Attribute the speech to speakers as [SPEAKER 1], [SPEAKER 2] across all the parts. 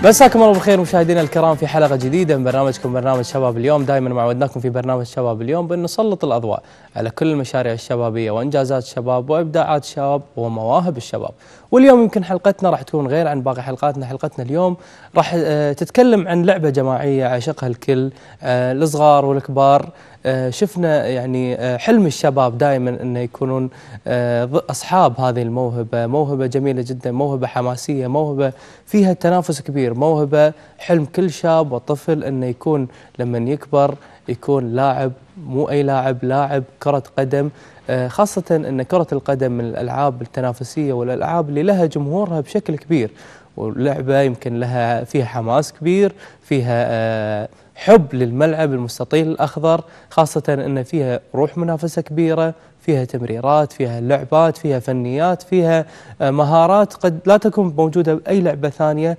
[SPEAKER 1] مساكم الله بالخير مشاهدينا الكرام في حلقة جديدة من برنامجكم برنامج شباب اليوم. دائما معودناكم في برنامج شباب اليوم بأن نسلط الأضواء على كل المشاريع الشبابية وإنجازات الشباب وإبداعات الشباب ومواهب الشباب. واليوم يمكن حلقتنا راح تكون غير عن باقي حلقاتنا. حلقتنا اليوم راح تتكلم عن لعبة جماعية عشقها الكل، الصغار والكبار. شفنا يعني حلم الشباب دائما أن يكونون أصحاب هذه الموهبة، موهبة جميلة جدا، موهبة حماسية، موهبة فيها تنافس كبير، موهبة حلم كل شاب وطفل أنه يكون لما يكبر يكون لاعب، مو أي لاعب، لاعب كرة قدم. خاصة أن كرة القدم من الألعاب التنافسية والألعاب اللي لها جمهورها بشكل كبير، واللعبة يمكن لها فيها حماس كبير، فيها حب للملعب المستطيل الأخضر، خاصة أن فيها روح منافسة كبيرة، فيها تمريرات، فيها لعبات، فيها فنيات، فيها مهارات قد لا تكون موجودة بأي لعبة ثانية.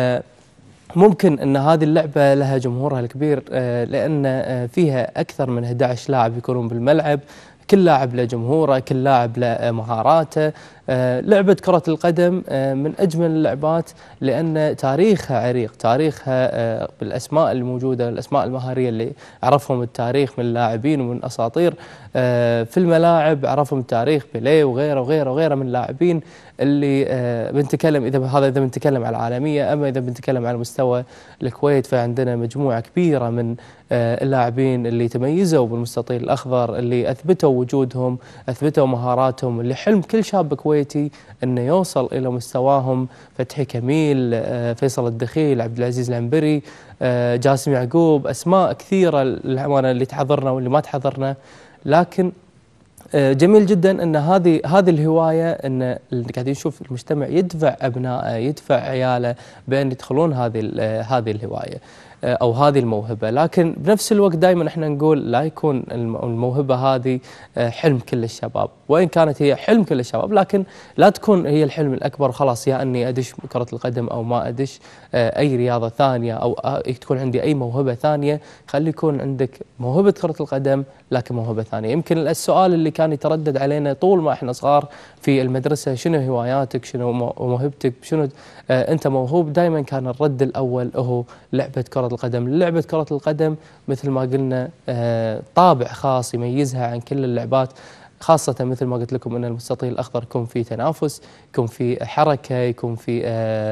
[SPEAKER 1] ممكن أن هذه اللعبة لها جمهورها الكبير لأن فيها أكثر من 11 لاعب يكونون بالملعب، كل لاعب له جمهوره، كل لاعب له مهاراته. لعبة كرة القدم من أجمل اللعبات لأن تاريخها عريق، تاريخها بالأسماء الموجودة، الأسماء المهارية اللي عرفهم التاريخ من لاعبين ومن أساطير في الملاعب، عرفهم التاريخ بيليه وغيره وغيره وغيره من لاعبين اللي بنتكلم إذا بنتكلم على العالمية. أما إذا بنتكلم على مستوى الكويت فعندنا مجموعة كبيرة من اللاعبين اللي تميزوا بالمستطيل الأخضر، اللي أثبتوا وجودهم، أثبتوا مهاراتهم، اللي حلم كل شاب كويتي أنه يوصل إلى مستواهم. فتحي كميل، فيصل الدخيل، عبد العزيز العنبري، جاسم يعقوب، أسماء كثيرة اللي تحضرنا واللي ما تحضرنا. لكن جميل جدا أن هذه الهواية، أن قاعدين نشوف المجتمع يدفع أبنائه، يدفع عياله بأن يدخلون هذه الهواية أو هذه الموهبة. لكن بنفس الوقت دائما احنا نقول لا يكون الموهبة هذه حلم كل الشباب، وإن كانت هي حلم كل الشباب لكن لا تكون هي الحلم الأكبر. خلاص يا أني أدش كرة القدم أو ما أدش أي رياضة ثانية، أو تكون عندي أي موهبة ثانية. خلي يكون عندك موهبة كرة القدم لكن موهبة ثانية. يمكن السؤال اللي كان يتردد علينا طول ما احنا صغار في المدرسة، شنو هواياتك، شنو موهبتك، شنو أنت موهوب؟ دائما كان الرد الأول هو لعبة كرة القدم. لعبة كرة القدم مثل ما قلنا طابع خاص يميزها عن كل اللعبات، خاصة مثل ما قلت لكم أن المستطيل الأخضر يكون فيه تنافس، يكون فيه حركة، يكون فيه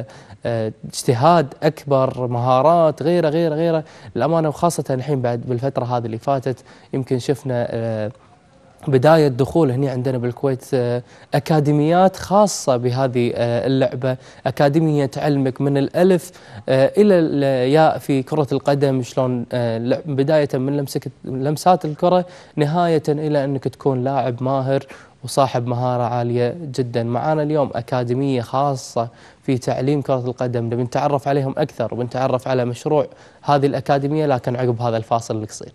[SPEAKER 1] اجتهاد أكبر، مهارات، غيره غيره غيره الأمانة. وخاصة الحين بعد بالفترة هذه اللي فاتت يمكن شفنا بداية دخول هنا عندنا بالكويت أكاديميات خاصة بهذه اللعبة، أكاديمية تعلمك من الألف إلى الياء في كرة القدم، شلون بداية من لمسات الكرة نهاية إلى أنك تكون لاعب ماهر وصاحب مهارة عالية جدا. معانا اليوم أكاديمية خاصة في تعليم كرة القدم، نبي نتعرف عليهم أكثر ونتعرف على مشروع هذه الأكاديمية، لكن عقب هذا الفاصل القصير.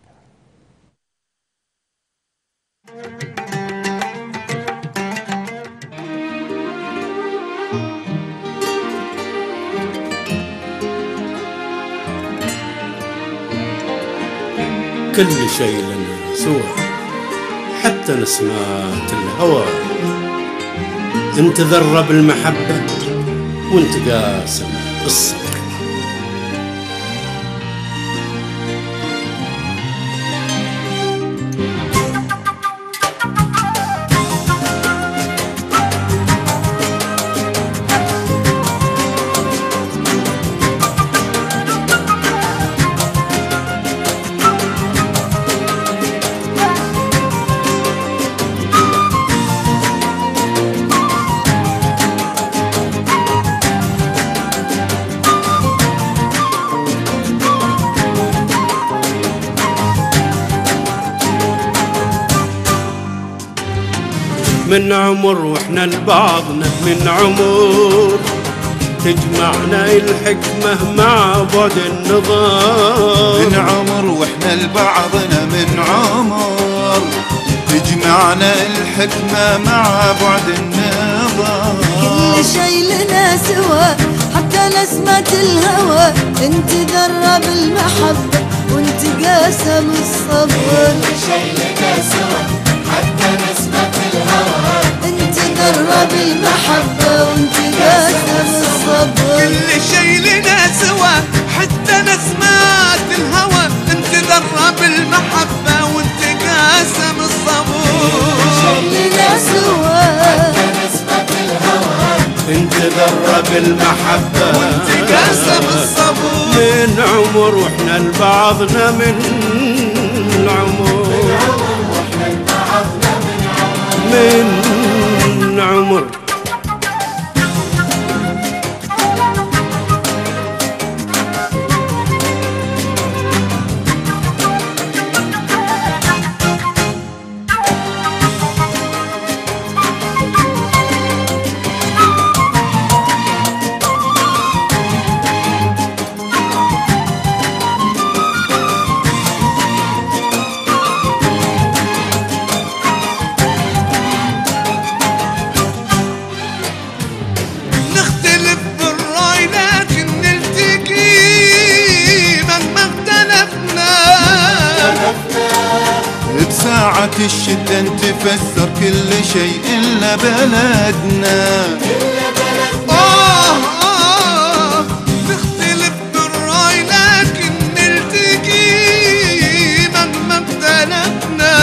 [SPEAKER 2] كل شيء لنا سوى، حتى نسمات الهوى، انتذرب المحبة وانت قاسم قصة. من عمر واحنا لبعضنا من عمر، تجمعنا الحكمة مع بعد النظر.
[SPEAKER 3] من عمر واحنا لبعضنا من عمر، تجمعنا الحكمة مع بعد النظر.
[SPEAKER 4] كل شيء لنا سوا حتى نسمة الهوى، انت ذرب المحبة وانت قاسم الصبر.
[SPEAKER 5] كل شيء لنا سوا حتى نسمة الهوى،
[SPEAKER 4] انت ذرب المحبة وانت قاسم الصبر.
[SPEAKER 3] كل شيء لنا سوا
[SPEAKER 2] انت ذرة بالمحبة
[SPEAKER 3] وانت قاسم الصبر.
[SPEAKER 2] من عمر واحنا لبعضنا من عمر، من عمر.
[SPEAKER 3] بساعة الشدة نتفسر كل شيء إلا بلدنا. نختلف بالرأي لكن نلتقي مهما اختلفنا.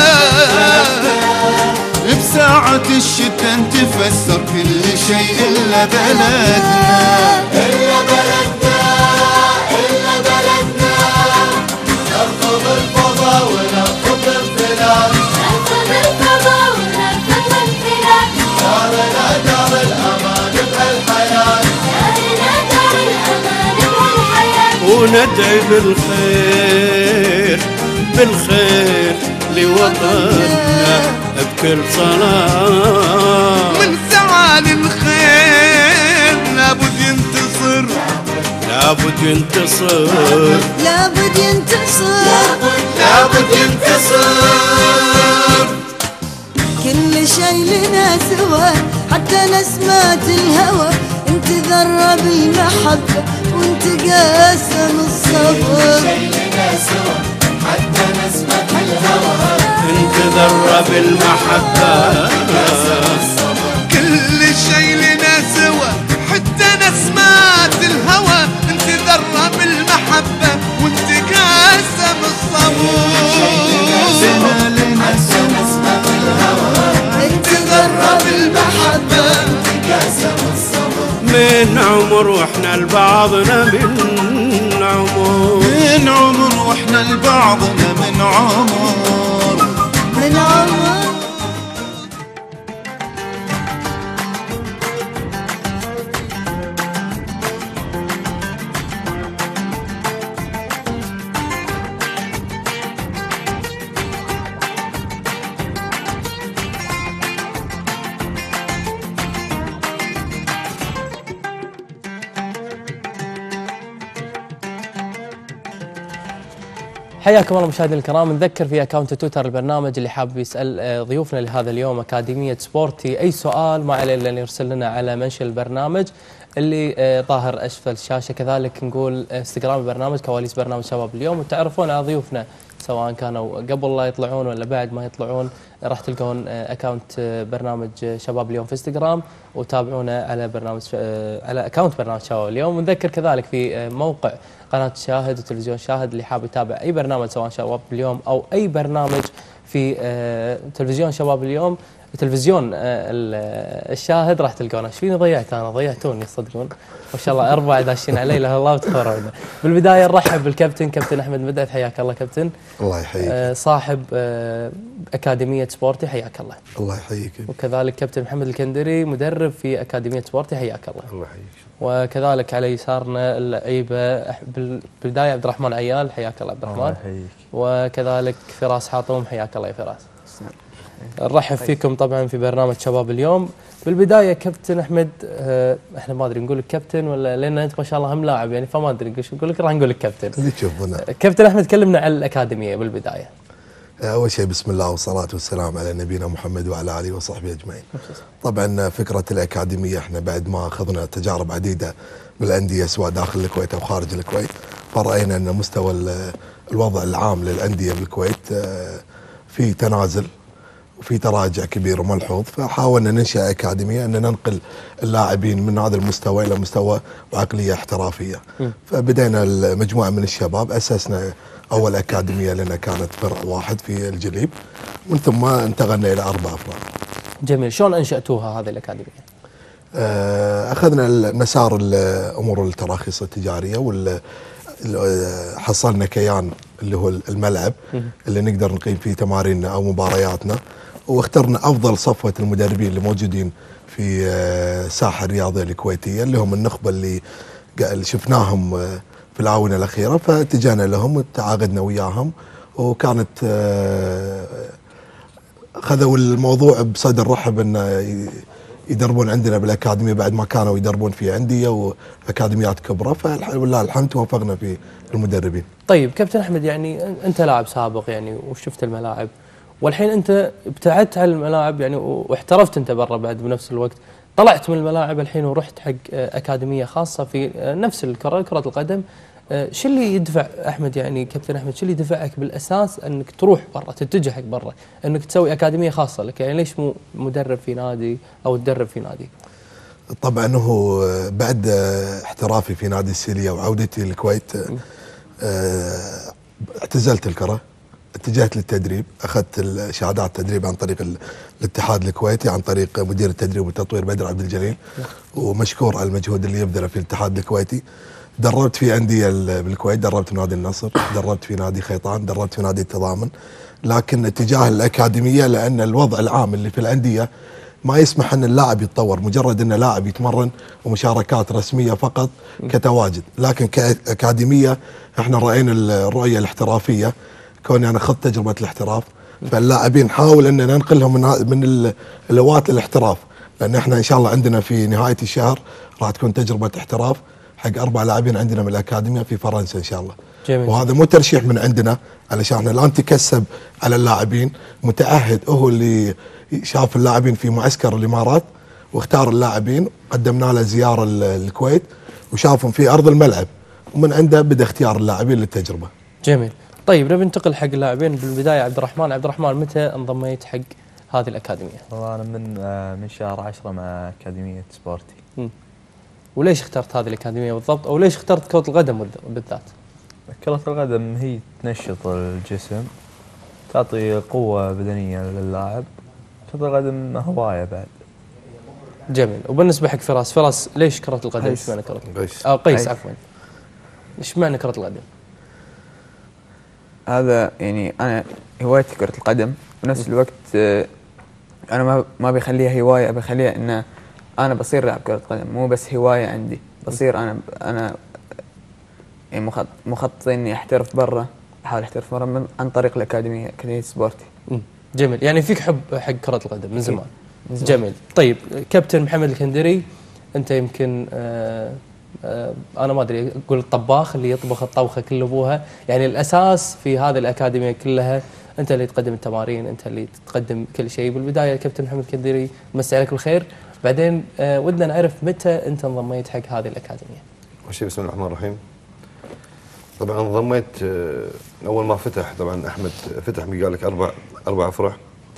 [SPEAKER 3] بساعة الشدة نتفسر كل شيء إلا بلدنا.
[SPEAKER 5] إلا بلدنا، إلا بلدنا، نرفض الفضا ونرفض الانفلات، نرفض الفضا ونرفض الانفلات، دارنا دار الأمان بهالحياة، دارنا دار الأمان بهالحياة،
[SPEAKER 2] وندعي بالخير بالخير لوطننا بكل صلاة.
[SPEAKER 3] من زعل الخير لابد ينتصر،
[SPEAKER 2] لابد ينتصر،
[SPEAKER 4] لابد ينتصر،
[SPEAKER 3] لابد ينتصر.
[SPEAKER 4] كل شي لنا سوا حتى نسمات الهوى، انت ذرة بالمحبة وانت قاسم الصبر.
[SPEAKER 5] شي لنا سوا حتى نسمة الهوى،
[SPEAKER 2] انت ذرة بالمحبة.
[SPEAKER 3] كل شي لنا سوا حتى نسمات الهوى، انت ذرة بالمحبة وانت قاسم الصبر.
[SPEAKER 4] انت ذرة بالمحبة
[SPEAKER 2] من عمر واحنا لبعضنا من عمر،
[SPEAKER 3] من عمر واحنا لبعضنا من عمر،
[SPEAKER 4] من عمر.
[SPEAKER 1] حياكم الله مشاهدينا الكرام. نذكر في اكونت تويتر البرنامج اللي حاب يسال ضيوفنا لهذا اليوم اكاديميه سبورتي اي سؤال ما عليه الا ان يرسل لنا على منشن البرنامج اللي ظاهر اسفل الشاشه. كذلك نقول انستغرام البرنامج كواليس برنامج شباب اليوم، وتعرفون على ضيوفنا سواء كانوا قبل لا يطلعون ولا بعد ما يطلعون راح تلقون اكونت برنامج شباب اليوم في انستغرام، وتابعونا على برنامج على اكونت برنامج شباب اليوم. ونذكر كذلك في موقع قناه شاهد وتلفزيون شاهد اللي حاب يتابع اي برنامج سواء شباب اليوم او اي برنامج في تلفزيون شباب اليوم تلفزيون الشاهد راح تلقونه. ايش فيني ضيعت انا؟ ضيعتوني صدقون ما شاء الله 4 داشين علي لا الله وتخرعنا. بالبدايه نرحب بالكابتن كابتن احمد مدعث، حياك الله كابتن.
[SPEAKER 6] الله يحييك.
[SPEAKER 1] صاحب اكاديميه سبورتي، حياك الله.
[SPEAKER 6] الله يحييك.
[SPEAKER 1] وكذلك كابتن محمد الكندري مدرب في اكاديميه سبورتي، حياك الله.
[SPEAKER 6] الله يحييك.
[SPEAKER 1] وكذلك على يسارنا اللعيبه بالبدايه عبد الرحمن عيال، حياك الله عبد الرحمن.
[SPEAKER 6] الله يحييك.
[SPEAKER 1] وكذلك فراس حاطوم، حياك الله يا فراس. نرحب فيكم طبعا في برنامج شباب اليوم. بالبدايه كابتن احمد، احنا ما ادري نقول لك كابتن ولا، لان انت ما شاء الله هم لاعب يعني فما ادري ايش نقول لك، راح نقول لك كابتن.
[SPEAKER 6] اللي تشوفونه.
[SPEAKER 1] كابتن احمد كلمنا عن الاكاديميه بالبدايه.
[SPEAKER 6] اول شيء بسم الله والصلاه والسلام على نبينا محمد وعلى اله وصحبه اجمعين. طبعا فكره الاكاديميه احنا بعد ما اخذنا تجارب عديده بالانديه سواء داخل الكويت او خارج الكويت، فرأينا ان مستوى الوضع العام للانديه بالكويت في تنازل وفي تراجع كبير وملحوظ، فحاولنا ننشئ اكاديميه ان ننقل اللاعبين من هذا المستوى الى مستوى وعقليه احترافيه. فبدينا مجموعه من الشباب، اسسنا اول اكاديميه لنا كانت فرع واحد في الجليب، ومن ثم انتقلنا الى 4 افراد.
[SPEAKER 1] جميل، شلون انشاتوها هذه الاكاديميه؟
[SPEAKER 6] اخذنا المسار امور التراخيص التجاريه حصلنا كيان اللي هو الملعب اللي نقدر نقيم فيه تماريننا او مبارياتنا، واخترنا افضل صفوه المدربين اللي موجودين في الساحه الرياضيه الكويتيه اللي هم النخبه اللي شفناهم في الاونه الاخيره، فاتجهنا لهم وتعاقدنا وياهم، وكانت خذوا الموضوع بصدر رحب ان يدربون عندنا بالاكاديميه بعد ما كانوا يدربون في انديه واكاديميات كبرى، فلله الحمد توفقنا في المدربين.
[SPEAKER 1] طيب كابتن احمد، يعني انت لاعب سابق يعني وشفت الملاعب، والحين انت ابتعدت عن الملاعب يعني واحترفت انت برا بعد بنفس الوقت، طلعت من الملاعب الحين ورحت حق اكاديميه خاصه في نفس كره القدم. شو اللي يدفع احمد، يعني كابتن احمد، شو اللي يدفعك بالاساس انك تروح برا، تتجه حق برا، انك تسوي اكاديميه خاصه لك؟ يعني ليش مو مدرب في نادي او تدرب في نادي؟
[SPEAKER 6] طبعا هو بعد احترافي في نادي السيليا وعودتي للكويت اعتزلت الكره، اتجهت للتدريب، اخذت شهادات التدريب عن طريق الاتحاد الكويتي، عن طريق مدير التدريب والتطوير بدر عبد الجليل، ومشكور على المجهود اللي يبذله في الاتحاد الكويتي. دربت في انديه بالكويت، دربت في نادي النصر، دربت في نادي خيطان، دربت في نادي التضامن، لكن اتجاه الاكاديميه لان الوضع العام اللي في الانديه ما يسمح ان اللاعب يتطور، مجرد ان لاعب يتمرن ومشاركات رسميه فقط كتواجد، لكن كاكاديميه احنا راينا الرؤيه الاحترافيه، كوني انا اخذت تجربه الاحتراف، فاللاعبين نحاول ان ننقلهم من لوات الاحتراف، لان احنا ان شاء الله عندنا في نهايه الشهر راح تكون تجربه احتراف حق 4 لاعبين عندنا من الاكاديميه في فرنسا ان شاء الله. جميل. وهذا مو ترشيح من عندنا، علشان احنا لا نتكسب على اللاعبين، متعهد هو اللي شاف اللاعبين في معسكر الامارات واختار اللاعبين، قدمنا له زياره الكويت وشافهم في ارض الملعب، ومن عنده بدا اختيار اللاعبين للتجربه.
[SPEAKER 1] جميل. طيب نبي ننتقل حق اللاعبين بالبدايه. عبد الرحمن متى انضميت حق هذه الاكاديميه؟
[SPEAKER 7] والله انا من شهر 10 مع اكاديميه سبورتي.
[SPEAKER 1] وليش اخترت هذه الاكاديميه بالضبط، او ليش اخترت كرة القدم بالذات؟
[SPEAKER 7] كرة القدم هي تنشط الجسم، تعطي قوة بدنية للاعب، كرة القدم هواية بعد.
[SPEAKER 1] جميل. وبالنسبة حق فراس ليش كرة القدم؟ ايش معنى كرة القدم؟ قيس عفوا. ايش معنى كرة القدم؟
[SPEAKER 8] هذا يعني انا هوايتي كرة القدم، بنفس الوقت انا ما بخليها هواية، بخليها ان انا بصير لاعب كرة قدم، مو بس هواية عندي، بصير انا يعني مخطط اني احترف برا، احاول احترف برا عن طريق الاكاديمية، اكاديمية سبورتي.
[SPEAKER 1] جميل. يعني فيك حب حق كرة القدم من زمان. جميل. طيب كابتن محمد الكندري، انت يمكن انا ما ادري اقول الطباخ اللي يطبخ الطبخة كل ابوها، يعني الاساس في هذه الاكاديمية كلها انت اللي تقدم التمارين، انت اللي تقدم كل شيء. بالبداية كابتن محمد الكندري مسي عليك بالخير، بعدين ودنا نعرف متى انت انضميت حق هذه الاكاديميه.
[SPEAKER 9] اول شيء بسم الله الرحمن الرحيم. طبعا انضميت اول ما فتح، طبعا احمد فتح قال لك اربع فرع.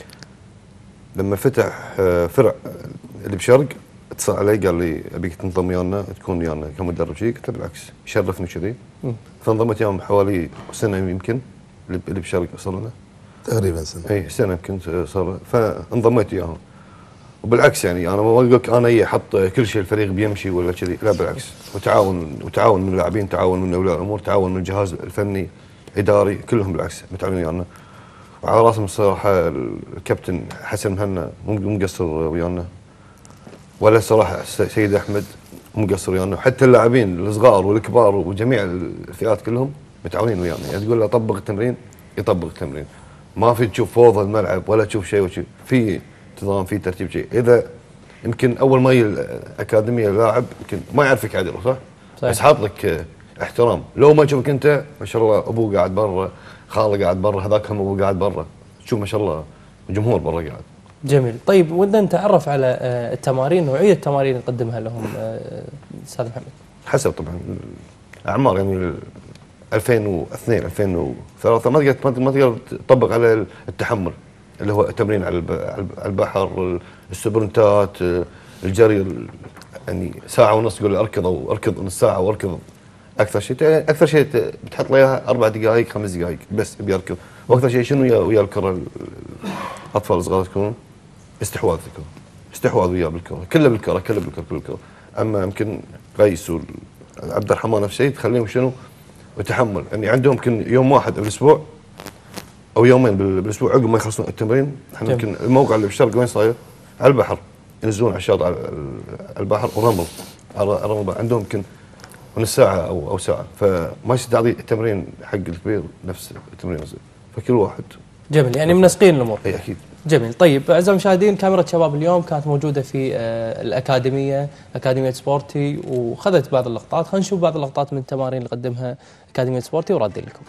[SPEAKER 9] لما فتح فرع اللي بشرق اتصل علي قال لي ابيك تنضم ويانا، تكون ويانا كمدرب شيء، قلت له بالعكس يشرفني كذي. فانضميت وياهم حوالي سنه يمكن، اللي بشرق صار لنا
[SPEAKER 6] تقريبا سنه.
[SPEAKER 9] اي سنه يمكن صار، فانضميت وياهم. وبالعكس يعني انا ما اقول لك انا احط كل شيء الفريق بيمشي ولا كذي، لا بالعكس، وتعاون من اللاعبين، تعاون من اولياء الامور، تعاون من الجهاز الفني اداري، كلهم بالعكس متعاونين ويانا. وعلى راسهم الصراحه الكابتن حسن مهنا مو مقصر ويانا، ولا صراحه سيد احمد مو مقصر ويانا، وحتى اللاعبين الصغار والكبار وجميع الفئات كلهم متعاونين ويانا. يعني تقول له طبق التمرين يطبق التمرين، ما في تشوف فوضى الملعب ولا تشوف شيء وشيء، في نظام، في ترتيب شيء. اذا يمكن اول ما يجي الاكاديميه لاعب يمكن ما يعرفك عدل، صح؟ بس حاط لك احترام، لو ما تشوفك انت ما شاء الله ابوه قاعد برا، خاله قاعد برا، هذاك هم ابوه قاعد برا، تشوف ما شاء الله الجمهور برا قاعد.
[SPEAKER 1] جميل. طيب ودنا نتعرف على التمارين، نوعيه التمارين اللي نقدمها لهم استاذ محمد.
[SPEAKER 9] حسب طبعا اعمار، يعني 2002 2003 ما تقدر تطبق على التحمل اللي هو التمرين على البحر، السبرنتات، الجري، يعني ساعه ونص تقول اركض او اركض نص ساعه واركض اكثر شيء بتحط له اياها 4 دقائق 5 دقائق بس بيركض. واكثر شيء شنو ويا الكره الاطفال الصغار تكون استحواذ استحواذ وياه بالكره، كله بالكره. اما يمكن قيس وعبد الرحمن نفس الشيء تخليهم شنو؟ وتحمل، يعني عندهم يمكن يوم واحد بالاسبوع او يومين بالاسبوع عقب ما يخلصون التمرين. احنا يمكن الموقع اللي بالشرق وين صاير؟ على البحر، ينزلون على الشاطئ على البحر ورمل على الرمل، عندهم يمكن نص ساعه او ساعه، فما يصير تعطي التمرين حق الكبير نفس التمرين الصغير، فكل واحد.
[SPEAKER 1] جميل، يعني منسقين الامور.
[SPEAKER 9] اي اكيد.
[SPEAKER 1] جميل. طيب اعزائي المشاهدين، كاميرا شباب اليوم كانت موجوده في اكاديميه سبورتي، وخذت بعض اللقطات. خلينا نشوف بعض اللقطات من التمارين اللي قدمها اكاديميه سبورتي ورادين لكم.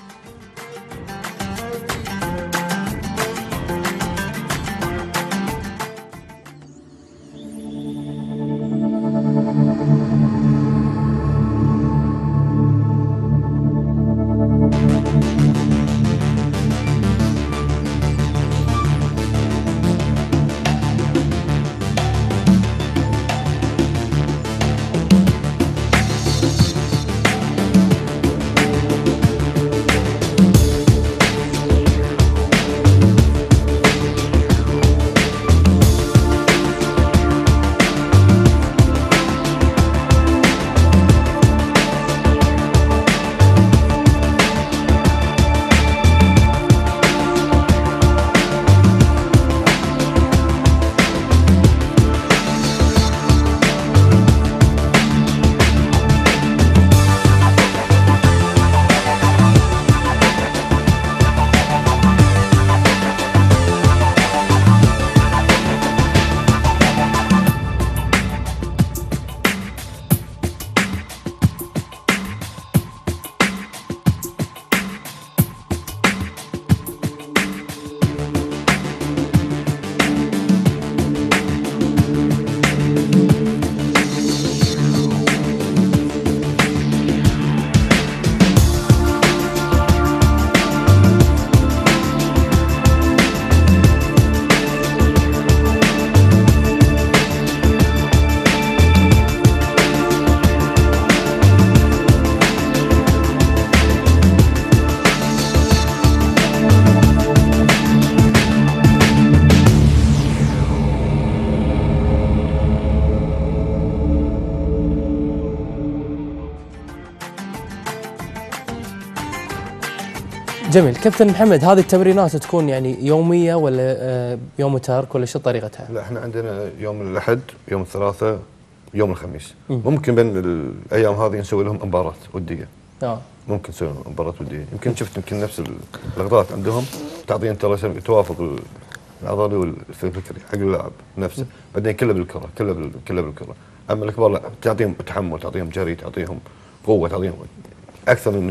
[SPEAKER 1] جميل. كابتن محمد، هذه التمرينات تكون يعني يوميه ولا يوم ترك ولا شو طريقتها؟
[SPEAKER 9] لا، احنا عندنا يوم الاحد، يوم الثلاثاء، يوم الخميس. ممكن بين الايام هذه نسوي لهم مباراه وديه. ممكن نسوي لهم مباراه وديه، يمكن شفت يمكن نفس اللقطات عندهم تعطي انت توافق العضلي والفكري حق اللاعب نفسه، بعدين كله بالكره، كله بالكره. اما الكبار لا، تعطيهم تحمل، تعطيهم جري، تعطيهم قوه، تعطيهم اكثر من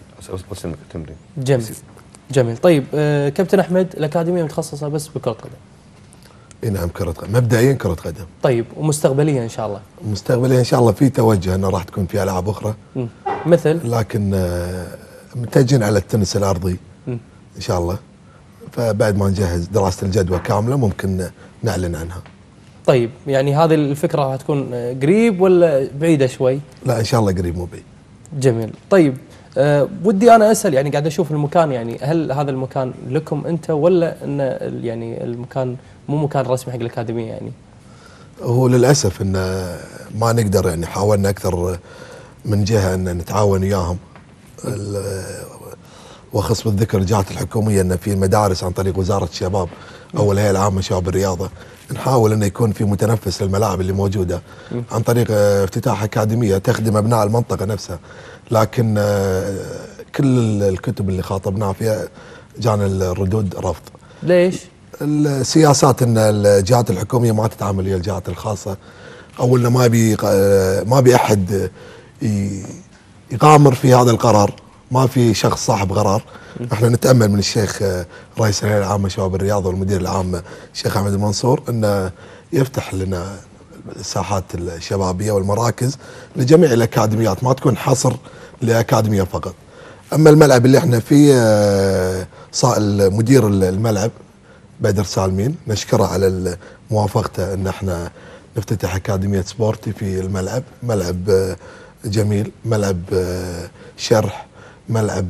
[SPEAKER 9] بس التمرين.
[SPEAKER 1] جميل. طيب كابتن احمد، الاكاديميه متخصصه بس بكره قدم؟
[SPEAKER 6] اي نعم، كره قدم، مبدئيا كره قدم.
[SPEAKER 1] طيب ومستقبليا ان شاء الله؟
[SPEAKER 6] مستقبليا ان شاء الله في توجه انه راح تكون في العاب اخرى
[SPEAKER 1] مثل،
[SPEAKER 6] لكن متجهين على التنس الارضي ان شاء الله، فبعد ما نجهز دراسه الجدوى كامله ممكن نعلن عنها.
[SPEAKER 1] طيب يعني هذه الفكره راح تكون قريب ولا بعيده شوي؟
[SPEAKER 6] لا ان شاء الله قريب مو بعيد.
[SPEAKER 1] جميل. طيب ودي انا اسال، يعني قاعد اشوف المكان، يعني هل هذا المكان لكم انت ولا ان يعني المكان مو مكان رسمي حق الاكاديميه يعني؟
[SPEAKER 6] هو للاسف ان ما نقدر، يعني حاولنا اكثر من جهه ان نتعاون وياهم، واخص بالذكر الجهات الحكوميه ان في المدارس عن طريق وزاره الشباب او الهيئه العامه لشباب الرياضه نحاول انه يكون في متنفس للملاعب اللي موجوده عن طريق افتتاح اكاديميه تخدم ابناء المنطقه نفسها، لكن كل الكتب اللي خاطبناها فيها جانا الردود رفض.
[SPEAKER 1] ليش؟
[SPEAKER 6] السياسات ان الجهات الحكوميه ما تتعامل ويا الجهات الخاصه، او انه ما بي احد يغامر في هذا القرار، ما في شخص صاحب قرار. احنا نتامل من الشيخ رئيس الهيئه العامه لشباب الرياضه والمدير العام الشيخ احمد المنصور انه يفتح لنا الساحات الشبابيه والمراكز لجميع الاكاديميات، ما تكون حصر لاكاديميه فقط. اما الملعب اللي احنا فيه، مدير الملعب بدر سالمين نشكره على موافقته ان احنا نفتتح اكاديميه سبورتي في الملعب. ملعب جميل، ملعب شرح، ملعب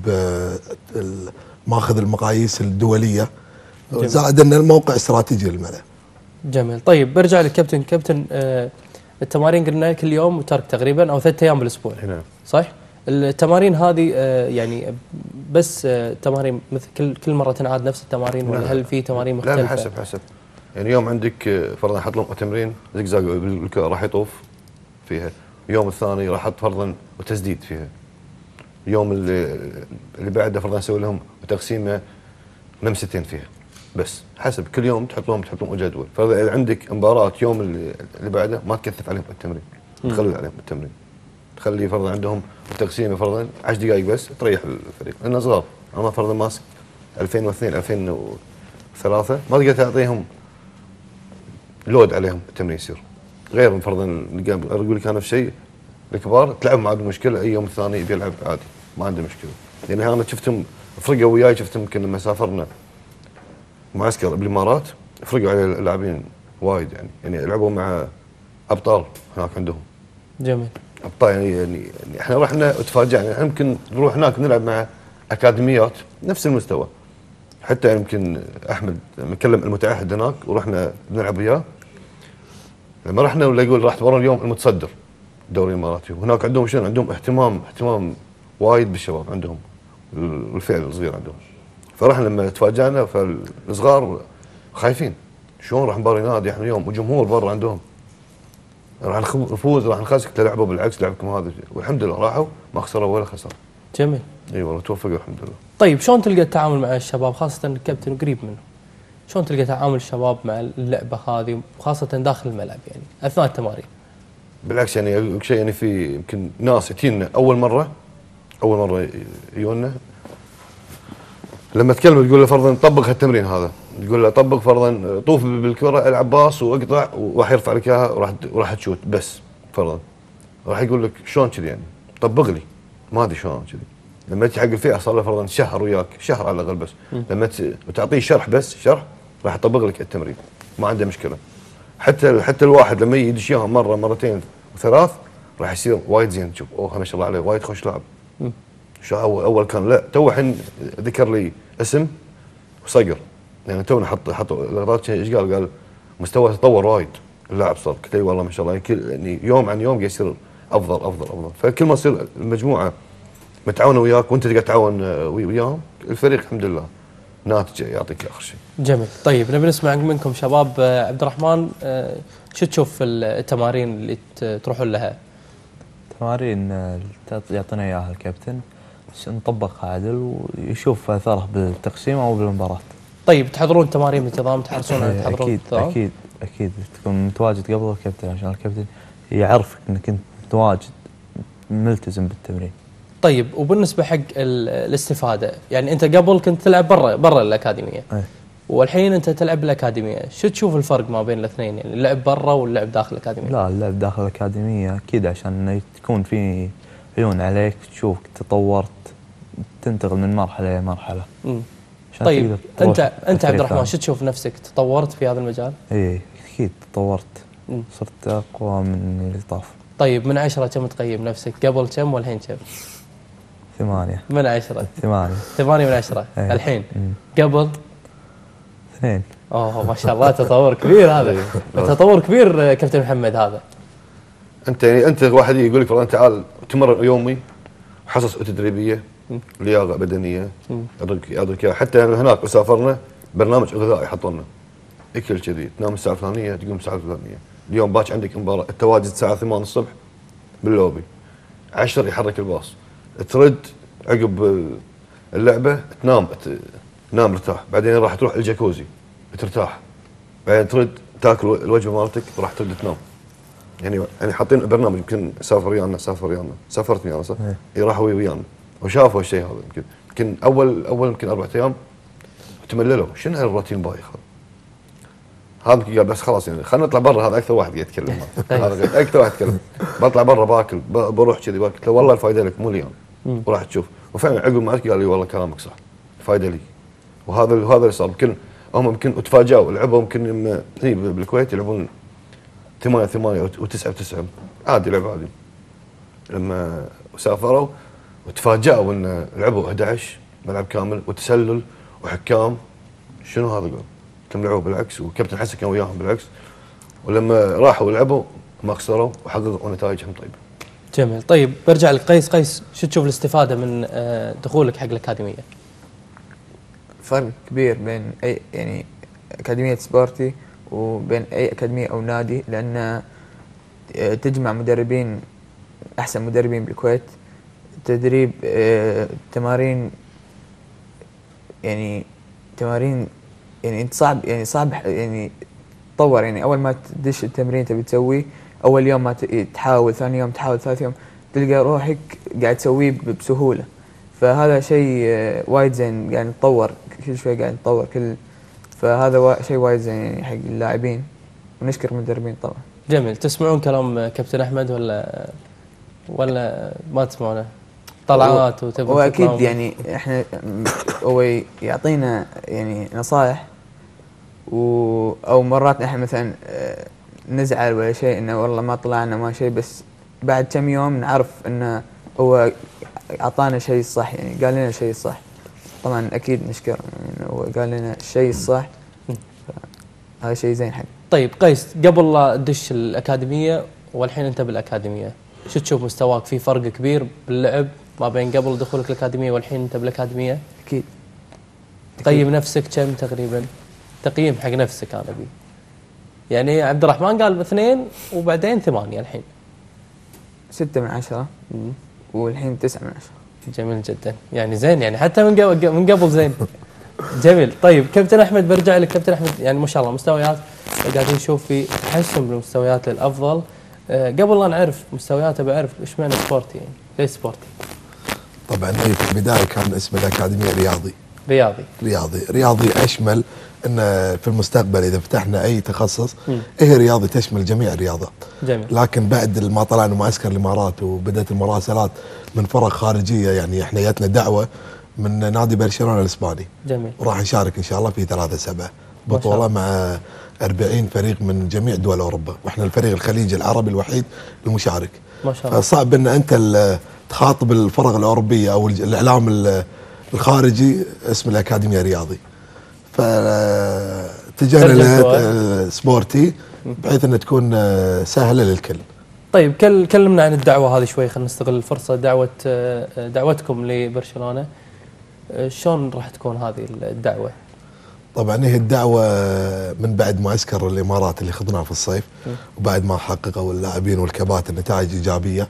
[SPEAKER 6] ماخذ المقاييس الدوليه، زائد ان الموقع استراتيجي للملعب.
[SPEAKER 1] جميل. طيب برجع للكابتن. كابتن التمارين قلنا كل يوم وترك تقريبا او 3 ايام بالاسبوع.
[SPEAKER 9] نعم.
[SPEAKER 1] صح؟ التمارين هذه يعني بس تمارين مثل كل مره تنعاد نفس التمارين ولا هل في تمارين مختلفه؟
[SPEAKER 9] لا حسب يعني يوم عندك فرضا حط لهم تمرين زقزاق بالكره راح يطوف فيها، اليوم الثاني راح احط فرضا وتسديد فيها، اليوم اللي بعده فرضا اسوي لهم تقسيمه لمستين فيها، بس حسب كل يوم تحط لهم جدول. فاذا إذا عندك مباراه يوم اللي بعده ما تكثف عليهم التمرين، تخلي عليهم التمرين، تخلي فرضا عندهم التقسيمه فرضا 10 دقائق بس تريح الفريق لانه صغار. انا فرضا ماسك 2002 2003 ما تقدر تعطيهم لود عليهم التمرين يصير غير من فرضا اقول لك انا في شيء الكبار تلعب معاه بمشكله، اي يوم الثاني بيلعب عادي ما عنده مشكله. يعني انا شفتهم فرقوا وياي، شفتهم يمكن لما سافرنا معسكر بالامارات فرقوا على اللاعبين وايد، يعني لعبوا مع ابطال هناك عندهم.
[SPEAKER 1] جميل.
[SPEAKER 9] ابطال يعني احنا رحنا وتفاجئنا، احنا يمكن نروح هناك نلعب مع اكاديميات نفس المستوى، حتى يمكن احمد مكلم المتعهد هناك ورحنا نلعب وياه، لما رحنا ولا يقول راح تمرن اليوم المتصدر الدوري الاماراتي، وهناك عندهم شنو؟ عندهم اهتمام وايد بالشباب عندهم والفئه الصغيره عندهم. فرحنا لما تفاجئنا فالصغار خايفين شلون راح نباري نادي احنا اليوم وجمهور برا عندهم، راح نفوز راح نخسر. لعبوا بالعكس لعبكم هذا، والحمد لله راحوا ما خسروا ولا خساره.
[SPEAKER 1] جميل.
[SPEAKER 9] اي والله توفقوا الحمد لله.
[SPEAKER 1] طيب شلون تلقى التعامل مع الشباب خاصه الكابتن قريب منه؟ شلون تلقى تعامل الشباب مع اللعبه هذه وخاصه داخل الملعب يعني اثناء التمارين؟
[SPEAKER 9] بالعكس يعني اقول شيء، يعني في يمكن ناس تجينا اول مره يجونا لما تكلم تقول له فرضا طبق هالتمرين هذا، تقول له طبق فرضا طوف بالكره العب باص واقطع وراح يرفع لك اياها وراح تشوت بس فرضا، راح يقول لك شلون كذي يعني طبق لي ما ادري شلون كذي. لما تجي حق الفئه صار له فرضا شهر وياك، شهر على الاقل بس لما تعطيه شرح بس شرح راح يطبق لك التمرين ما عنده مشكله. حتى الواحد لما يدش اياها مره مرتين وثلاث راح يصير وايد زين. تشوف اوه ما شاء الله عليه وايد خوش لاعب. شو اول كان لا تو الحين ذكر لي اسم وصقر، يعني تونا حط لقطات ايش قال مستوى تطور وايد اللاعب صار. قلت له والله ما شاء الله يعني يوم عن يوم قاعد يصير افضل. فكل ما تصير المجموعه متعاونه وياك وانت تقعد تعاون وياهم الفريق الحمد لله ناتج يعطيك اخر شيء.
[SPEAKER 1] جميل. طيب نبي نسمع منكم شباب. عبد الرحمن شو تشوف التمارين اللي تروحون لها؟
[SPEAKER 7] تمارين يعطينا اياها الكابتن نطبقها عدل ويشوف اثره بالتقسيم او بالمباراه.
[SPEAKER 1] طيب تحضرون تمارين بانتظام تحرصون تحضرون؟
[SPEAKER 7] اكيد تكون متواجد قبل الكابتن عشان الكابتن يعرفك انك انت متواجد ملتزم بالتمرين.
[SPEAKER 1] طيب وبالنسبه حق الاستفاده، يعني انت قبل كنت تلعب برا الاكاديميه والحين انت تلعب بالاكاديميه، شو تشوف الفرق ما بين الاثنين يعني اللعب برا واللعب داخل الاكاديميه؟
[SPEAKER 7] لا اللعب داخل الاكاديميه اكيد عشان تكون في عيون عليك تشوفك تطورت تنتقل من مرحله الى مرحله.
[SPEAKER 1] طيب انت عبد الرحمن شو تشوف نفسك تطورت في هذا المجال؟
[SPEAKER 7] اي اكيد تطورت صرت اقوى من اللي طاف.
[SPEAKER 1] طيب من 10 كم تقيم نفسك؟ قبل كم والحين كم؟
[SPEAKER 7] 8
[SPEAKER 1] من 10.
[SPEAKER 7] 8
[SPEAKER 1] من 10 الحين قبل
[SPEAKER 7] 2.
[SPEAKER 1] اوه ما شاء الله تطور كبير هذا. تطور كبير كابتن محمد هذا.
[SPEAKER 9] انت واحد يقول لك والله تعال تمرن يومي حصص تدريبيه لياقه بدنيه يعطيك حتى هناك سافرنا برنامج غذائي حطوا لنا اكل كذي تنام الساعه الفلانيه تقوم الساعه الفلانيه، اليوم باكر عندك مباراه التواجد الساعه 8 الصبح باللوبي 10 يحرك الباص ترد عقب اللعبه تنام ارتاح، بعدين راح تروح الجاكوزي ترتاح، بعدين ترد تاكل الوجبه مالتك وراح ترد تنام. يعني حاطين برنامج يمكن سافرت ويانا صح؟ راحوا ويانا وشافوا الشيء هذا يمكن اول يمكن 4 ايام تمللوا شنو هالروتين بايخ هذا قال بس خلاص يعني خلينا نطلع برا. هذا اكثر واحد قاعد يتكلم هذا اكثر واحد يتكلم بطلع برا باكل بروح كذي باكل والله الفائده لك مو لي انا وراح تشوف. وفعلا عقب ما قال لي والله كلامك صح الفائده لي. وهذا اللي صار يمكن هم يمكن تفاجئوا لعبوا يمكن هني بالكويت يلعبون 8 و9 عادي لعب عادي. لما سافروا وتفاجئوا ان لعبوا 11 ملعب كامل وتسلل وحكام شنو هذا قول كم لعبوا بالعكس، وكابتن حسن كان وياهم بالعكس، ولما راحوا ولعبوا ما خسروا وحققوا نتائجهم طيبه.
[SPEAKER 1] جميل. طيب برجع لقيس. قيس، شو تشوف الاستفاده من دخولك حق الاكاديميه؟
[SPEAKER 8] فرق كبير بين اي يعني اكاديميه سبورتي وبين اي اكاديميه او نادي، لان تجمع مدربين احسن مدربين بالكويت، تدريب، تمارين يعني انت صعب يعني تطور. يعني اول ما تدش التمرين تبي تسويه، اول يوم ما تحاول، ثاني يوم تحاول، ثالث يوم تلقى روحك قاعد تسويه بسهوله. فهذا شيء وايد زين، قاعد نتطور كل شوي، قاعد نتطور فهذا شيء وايد زين يعني حق اللاعبين، ونشكر المدربين طبعا.
[SPEAKER 1] جميل. تسمعون كلام كابتن احمد ولا ما تسمعونه؟ طلعات وتبون
[SPEAKER 8] هو اكيد يعني احنا هو يعطينا يعني نصائح، او مرات احنا مثلا نزعل ولا شيء انه والله ما طلعنا ما شيء، بس بعد كم يوم نعرف انه هو اعطانا شيء صح، يعني قال لنا شيء صح. طبعا اكيد نشكره، يعني هو قال لنا الشيء الصح، هذا شيء زين حق.
[SPEAKER 1] طيب قيس، قبل لا تدش الاكاديميه والحين انت بالاكاديميه، شو تشوف مستواك؟ في فرق كبير باللعب ما بين قبل دخولك الاكاديميه والحين انت بالاكاديميه؟
[SPEAKER 8] اكيد.
[SPEAKER 1] تقيم نفسك كم تقريبا؟ تقييم حق نفسك انا بي. يعني عبد الرحمن قال 2 وبعدين 8 الحين.
[SPEAKER 8] 6 من 10 والحين 9 من 10.
[SPEAKER 1] جميل جدا، يعني زين، يعني حتى من قبل زين. جميل. طيب كابتن احمد، برجع لك. كابتن احمد، يعني ما شاء الله مستويات قاعدين نشوف في تحسن بالمستويات للافضل. قبل لا نعرف مستوياته بعرف ايش معنى سبورتي، يعني ليش سبورتي؟
[SPEAKER 6] طبعا هي في البدايه كان اسم الاكاديميه رياضي اشمل، ان في المستقبل اذا فتحنا اي تخصص هي رياضي تشمل جميع الرياضات.
[SPEAKER 1] جميل.
[SPEAKER 6] لكن بعد ما طلعنا معسكر الامارات وبدات المراسلات من فرق خارجيه، يعني احنا جاتنا دعوه من نادي برشلونه الاسباني.
[SPEAKER 1] جميل.
[SPEAKER 6] وراح نشارك ان شاء الله في 3/7 بطوله مع 40 فريق من جميع دول اوروبا، واحنا الفريق الخليجي العربي الوحيد المشارك.
[SPEAKER 1] ما شاء الله.
[SPEAKER 6] فصعب ان انت تخاطب الفرق الاوروبيه او الاعلام الخارجي اسم الاكاديميه رياضي، فتجينا سبورتي بحيث انها تكون سهله للكل.
[SPEAKER 1] طيب كلمنا عن الدعوه هذه شوي، خلينا نستغل الفرصه. دعوتكم لبرشلونه، شلون راح تكون هذه الدعوه؟
[SPEAKER 6] طبعا هي الدعوه من بعد معسكر الامارات اللي خضناه في الصيف، وبعد ما حققوا اللاعبين والكباتن نتائج ايجابيه.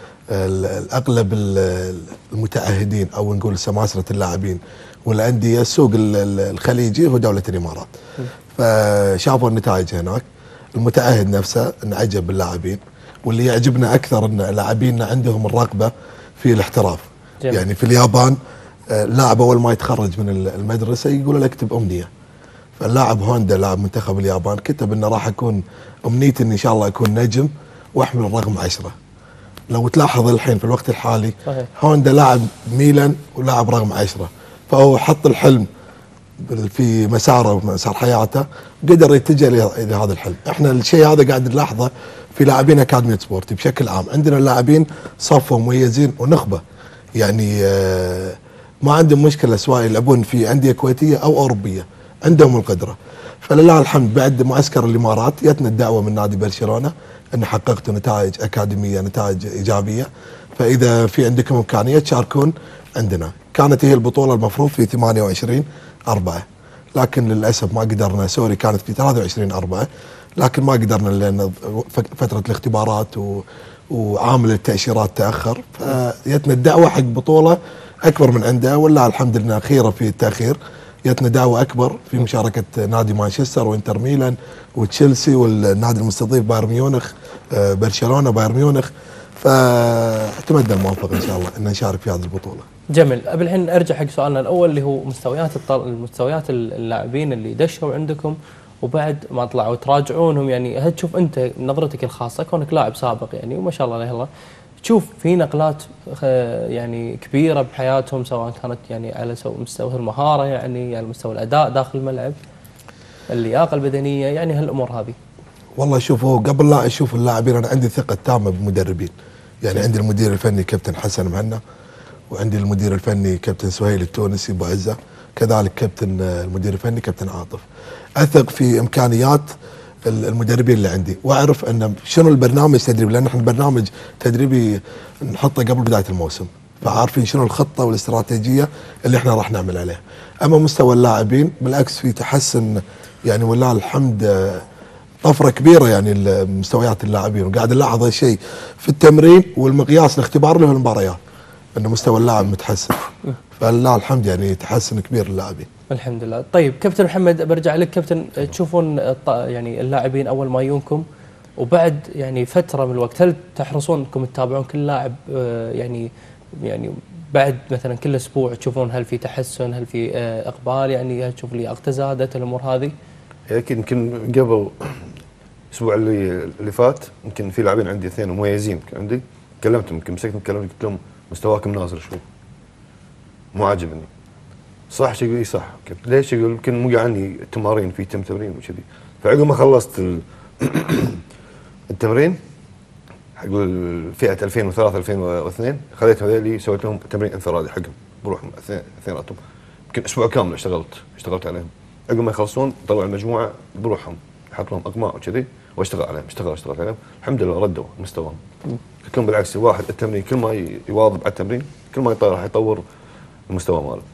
[SPEAKER 6] الاغلب المتعهدين او نقول سماسره اللاعبين والانديه السوق الخليجي هو دوله الامارات، فشافوا النتائج هناك. المتعهد نفسه انه عجب اللاعبين، واللي يعجبنا اكثر ان لاعبينا عندهم الرغبه في الاحتراف.
[SPEAKER 1] جميل.
[SPEAKER 6] يعني في اليابان اللاعب اول ما يتخرج من المدرسه يقول له اكتب امنيه، فاللاعب هوندا لاعب منتخب اليابان كتب انه راح اكون امنيتي ان شاء الله اكون نجم واحمل الرقم 10. لو تلاحظ الحين في الوقت الحالي
[SPEAKER 1] صحيح.
[SPEAKER 6] هوندا لاعب ميلان ولاعب رقم 10، فهو حط الحلم في مساره ومسار حياته، قدر يتجه لهذا الحلم. احنا الشيء هذا قاعد نلاحظه في لاعبين اكاديميه سبورتي بشكل عام. عندنا اللاعبين صفوا مميزين ونخبه، يعني ما عندهم مشكله سواء يلعبون في انديه كويتيه او اوروبيه، عندهم القدره. فلله الحمد بعد معسكر الامارات جتنا الدعوه من نادي برشلونه ان حققتوا نتائج اكاديميه، نتائج ايجابيه، فاذا في عندكم امكانيه تشاركون عندنا. كانت هي البطوله المفروض في 28/4، لكن للاسف ما قدرنا. سوري، كانت في 23/4، لكن ما قدرنا لان فتره الاختبارات وعامل التاشيرات تاخر، فجتنا الدعوه حق بطوله اكبر من عندها، والله الحمد لله خيره في التاخير. جتنا دعوه اكبر في مشاركه نادي مانشستر وانتر ميلان وتشيلسي والنادي المستضيف بايرن ميونخ، برشلونه بايرن ميونخ، فاعتمدنا الموفق ان شاء الله ان نشارك في هذه البطوله.
[SPEAKER 1] جميل. قبل الحين ارجع حق سؤالنا الاول اللي هو مستويات اللاعبين اللي دشوا عندكم وبعد ما طلعوا تراجعونهم، يعني هل تشوف انت نظرتك الخاصه كونك لاعب سابق يعني وما شاء الله عليه الله، تشوف في نقلات يعني كبيره بحياتهم، سواء كانت يعني على مستوى المهاره، يعني على مستوى الاداء داخل الملعب، اللياقه البدنيه، يعني هالامور هذه؟
[SPEAKER 6] والله شوفوا، قبل لا اشوف اللاعبين انا عندي ثقه تامه بالمدربين. يعني عندي المدير الفني كابتن حسن مهنا، وعندي المدير الفني كابتن سهيل التونسي ابو عزه، كذلك كابتن المدير الفني كابتن عاطف. اثق في امكانيات المدربين اللي عندي، واعرف ان شنو البرنامج التدريبي، لان احنا برنامج تدريبي نحطه قبل بدايه الموسم، فعارفين شنو الخطه والاستراتيجيه اللي احنا راح نعمل عليها. اما مستوى اللاعبين بالعكس في تحسن، يعني ولله الحمد طفره كبيره يعني مستويات اللاعبين، وقاعد نلاحظ هذا الشيء في التمرين والمقياس الاختبار له في المباريات، انه مستوى اللاعب متحسن، فلله الحمد يعني تحسن كبير للاعبين.
[SPEAKER 1] الحمد لله. طيب كابتن محمد برجع لك كابتن، تشوفون يعني اللاعبين اول ما يجونكم وبعد يعني فتره من الوقت، هل تحرصون انكم تتابعون كل لاعب يعني بعد مثلا كل اسبوع تشوفون هل في تحسن، هل في اقبال، يعني هل تشوف لياقته زادت، الامور هذه؟
[SPEAKER 9] اكيد. يمكن قبل الاسبوع اللي فات يمكن في لاعبين عندي اثنين مميزين عندي، كلمتهم يمكن مسكت كلمت قلت لهم مستواكم نازل شوي، مو عاجبني. صح شو يقول صح، ليش؟ يقول يمكن مو عني التمارين، في تمرين وكذي. فعقب ما خلصت التمرين حق فئه 2003 2002 خليتهم هذول سويت لهم تمرين انفرادي حقهم، بروح اثنيناتهم يمكن اسبوع كامل اشتغلت عليهم. عقب ما يخلصون طلعوا المجموعه بروحهم احط لهم اقماع وكذي واشتغل عليهم، اشتغلت عليهم الحمد لله ردوا مستواهم. قلت لهم بالعكس الواحد التمرين كل ما يواظب على التمرين كل ما راح يطور المستوى ماله.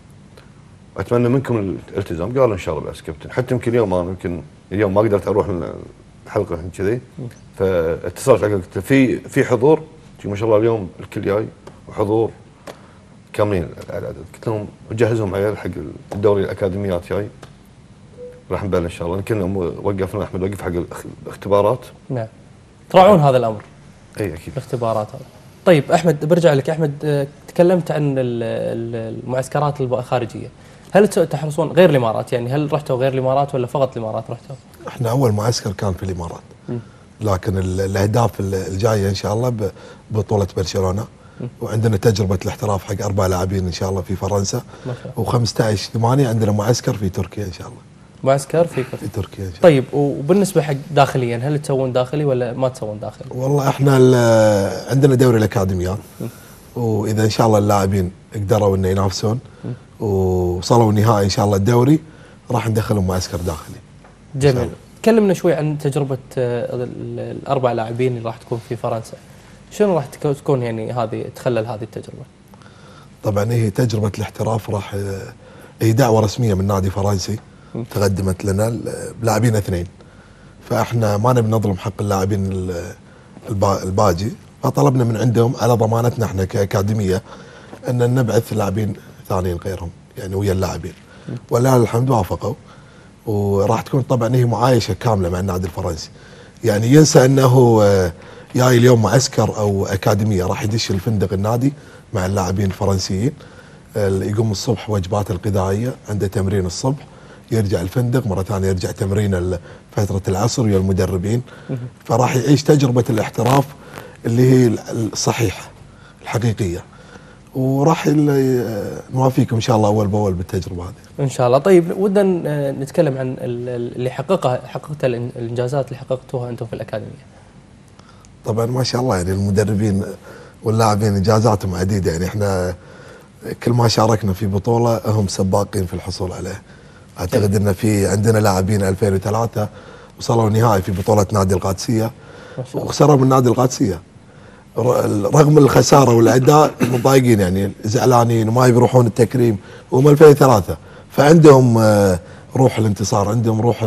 [SPEAKER 9] اتمنى منكم الالتزام. قالوا ان شاء الله بالعكس كابتن. حتى يمكن اليوم انا يمكن اليوم ما قدرت اروح من الحلقه كذي، فاتصلت على قلت في حضور ما شاء الله اليوم الكل جاي وحضور كاملين العدد. قلت لهم جهزهم عيال حق الدوري الاكاديميات جاي راح نبلش ان شاء الله. كلنا وقفنا احمد وقف حق الاختبارات.
[SPEAKER 1] نعم تراعون هذا الامر.
[SPEAKER 9] اي اكيد
[SPEAKER 1] الاختبارات هذا. طيب احمد برجع لك. احمد تكلمت عن المعسكرات الخارجيه، هل تحرصون غير الامارات؟ يعني هل رحتوا غير الامارات ولا فقط الامارات رحتوا؟
[SPEAKER 6] احنا اول معسكر كان في الامارات، لكن الاهداف الجايه ان شاء الله ببطوله برشلونه، وعندنا تجربه الاحتراف حق 4 لاعبين ان شاء الله في فرنسا، و15/8 عندنا معسكر في تركيا ان شاء الله.
[SPEAKER 1] معسكر في
[SPEAKER 6] تركيا ان شاء الله.
[SPEAKER 1] طيب وبالنسبه حق داخليا هل تسوون داخلي ولا ما تسوون داخلي؟
[SPEAKER 6] والله احنا عندنا دوري الاكاديميات، واذا ان شاء الله اللاعبين قدروا انه ينافسون وصلوا النهائي ان شاء الله الدوري راح ندخلهم معسكر داخلي.
[SPEAKER 1] جميل. كلمنا شوي عن تجربه ال4 لاعبين اللي راح تكون في فرنسا. شنو راح تكون يعني هذه تخلل هذه التجربه؟
[SPEAKER 6] طبعا هي تجربه الاحتراف، راح هي دعوه رسميه من نادي فرنسي تقدمت لنا بلاعبين 2، فاحنا ما نبي نظلم حق اللاعبين الباجي، فطلبنا من عندهم على ضمانتنا احنا كاكاديميه ان نبعث لاعبين ثانيين غيرهم يعني ويا اللاعبين، ولله الحمد وافقوا. وراح تكون طبعا هي معايشه كامله مع النادي الفرنسي، يعني ينسى انه جاي اليوم معسكر او اكاديميه، راح يدش الفندق النادي مع اللاعبين الفرنسيين، يقوم الصبح وجبات الغذائيه، عنده تمرين الصبح، يرجع الفندق مره ثانيه يرجع تمرين فتره العصر ويا المدربين، فراح يعيش تجربه الاحتراف اللي هي الصحيحه الحقيقيه، وراح نوافيكم ان شاء الله اول باول بالتجربه هذه
[SPEAKER 1] ان شاء الله. طيب ودنا نتكلم عن اللي حققت الانجازات اللي حققتوها انتم في الاكاديميه.
[SPEAKER 6] طبعا ما شاء الله يعني المدربين واللاعبين انجازاتهم عديده، يعني احنا كل ما شاركنا في بطوله هم سباقين في الحصول عليه. اعتقد ان في عندنا لاعبين 2003 وصلوا نهائي في بطوله نادي القادسيه وخسروا من نادي القادسيه، رغم الخساره والاداء متضايقين يعني زعلانين وما يروحون التكريم، وهم 2003 فعندهم روح الانتصار، عندهم روح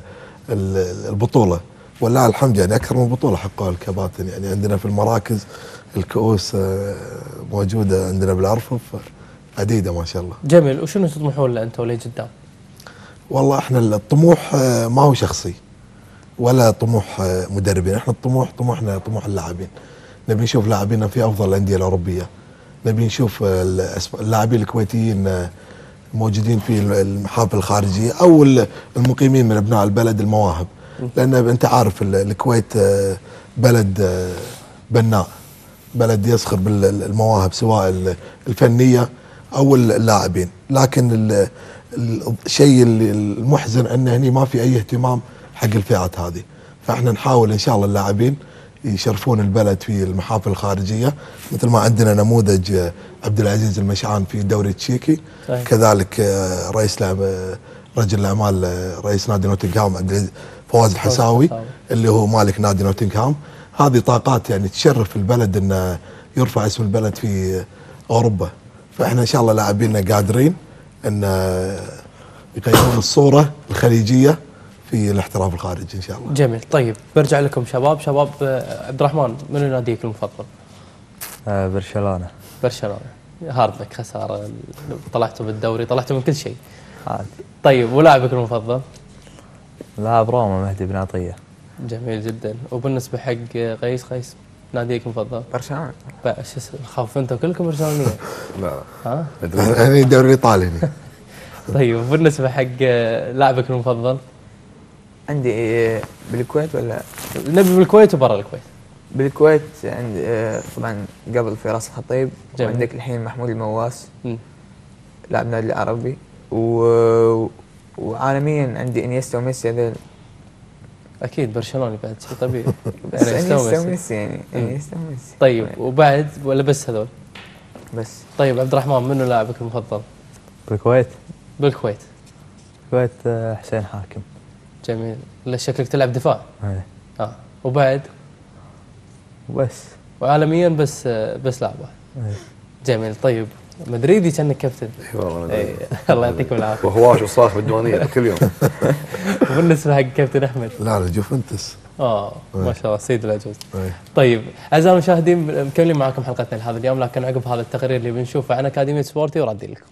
[SPEAKER 6] البطوله، والله الحمد يعني اكثر من بطوله حققوا الكباتن. يعني عندنا في المراكز الكؤوس موجوده عندنا بالارفف عديده ما شاء الله.
[SPEAKER 1] جميل. وشنو تطمحون له انتم لقدام؟
[SPEAKER 6] والله احنا الطموح ما هو شخصي ولا طموح مدربين، احنا طموحنا طموح اللاعبين. نبي نشوف لاعبينا في افضل الانديه الاوروبيه، نبي نشوف اللاعبين الكويتيين موجودين في المحافل الخارجيه او المقيمين من ابناء البلد المواهب، لان انت عارف الكويت بلد بناء، بلد يسخر بالمواهب سواء الفنيه او اللاعبين، لكن الشيء المحزن انه هني ما في اي اهتمام حق الفئات هذه، فاحنا نحاول ان شاء الله اللاعبين يشرفون البلد في المحافل الخارجيه، مثل ما عندنا نموذج عبد العزيز المشعان في الدوري التشيكي.
[SPEAKER 1] صحيح.
[SPEAKER 6] كذلك رجل الاعمال رئيس نادي نوتنغهام فواز الحساوي اللي هو مالك نادي نوتنغهام. هذه طاقات يعني تشرف البلد انه يرفع اسم البلد في اوروبا. فاحنا ان شاء الله لاعبينا قادرين ان يغيرون الصوره الخليجيه في الاحتراف الخارجي ان شاء الله.
[SPEAKER 1] جميل. طيب برجع لكم شباب عبد الرحمن، منو ناديك المفضل؟
[SPEAKER 7] برشلونة.
[SPEAKER 1] برشلونة. هاردلك خساره، طلعتوا بالدوري، طلعتوا من كل شيء.
[SPEAKER 7] عادي.
[SPEAKER 1] طيب ولاعبك المفضل؟
[SPEAKER 7] لاعب روما مهدي بن عطية.
[SPEAKER 1] جميل جدا. وبالنسبه حق قيس ناديك المفضل؟
[SPEAKER 8] برشلونة.
[SPEAKER 1] خاف انتم كلكم برشلونيين.
[SPEAKER 9] لا
[SPEAKER 1] ها؟
[SPEAKER 6] هني الدوري الايطالي هني.
[SPEAKER 1] طيب وبالنسبه حق لاعبك المفضل؟
[SPEAKER 8] عندي بالكويت ولا؟
[SPEAKER 1] نبي بالكويت وبرا الكويت.
[SPEAKER 8] بالكويت عندي طبعا قبل فراس الخطيب،
[SPEAKER 1] جميل.
[SPEAKER 8] وعندك الحين محمود المواس
[SPEAKER 1] مم.
[SPEAKER 8] لاعب نادي العربي، وعالميا عندي انيستا وميسي. هذول
[SPEAKER 1] اكيد برشلوني بعد شيء طبيعي.
[SPEAKER 8] بس انيستا وميسي يعني انيستا وميسي.
[SPEAKER 1] طيب وبعد ولا بس هذول؟
[SPEAKER 8] بس.
[SPEAKER 1] طيب عبد الرحمن، منو لاعبك المفضل؟
[SPEAKER 7] بالكويت.
[SPEAKER 1] بالكويت.
[SPEAKER 7] الكويت حسين حاكم.
[SPEAKER 1] جميل. لا شكلك تلعب دفاع.
[SPEAKER 7] ايه.
[SPEAKER 1] وبعد؟
[SPEAKER 7] وبس.
[SPEAKER 1] وعالميا بس لاعب واحد.
[SPEAKER 7] ايه.
[SPEAKER 1] جميل. طيب مدريدي كانك كابتن.
[SPEAKER 9] اي والله
[SPEAKER 1] اي الله يعطيكم العافيه.
[SPEAKER 9] وهواش وصاخ بالديوانيه كل يوم.
[SPEAKER 1] وبالنسبه حق كابتن احمد؟
[SPEAKER 6] لا جوفنتس.
[SPEAKER 1] ما شاء الله سيد العجوز.
[SPEAKER 6] أي.
[SPEAKER 1] طيب اعزائي المشاهدين، مكملين معكم حلقتنا لهذا اليوم، لكن عقب هذا التقرير اللي بنشوفه عن اكاديميه سبورتي ورادين لكم.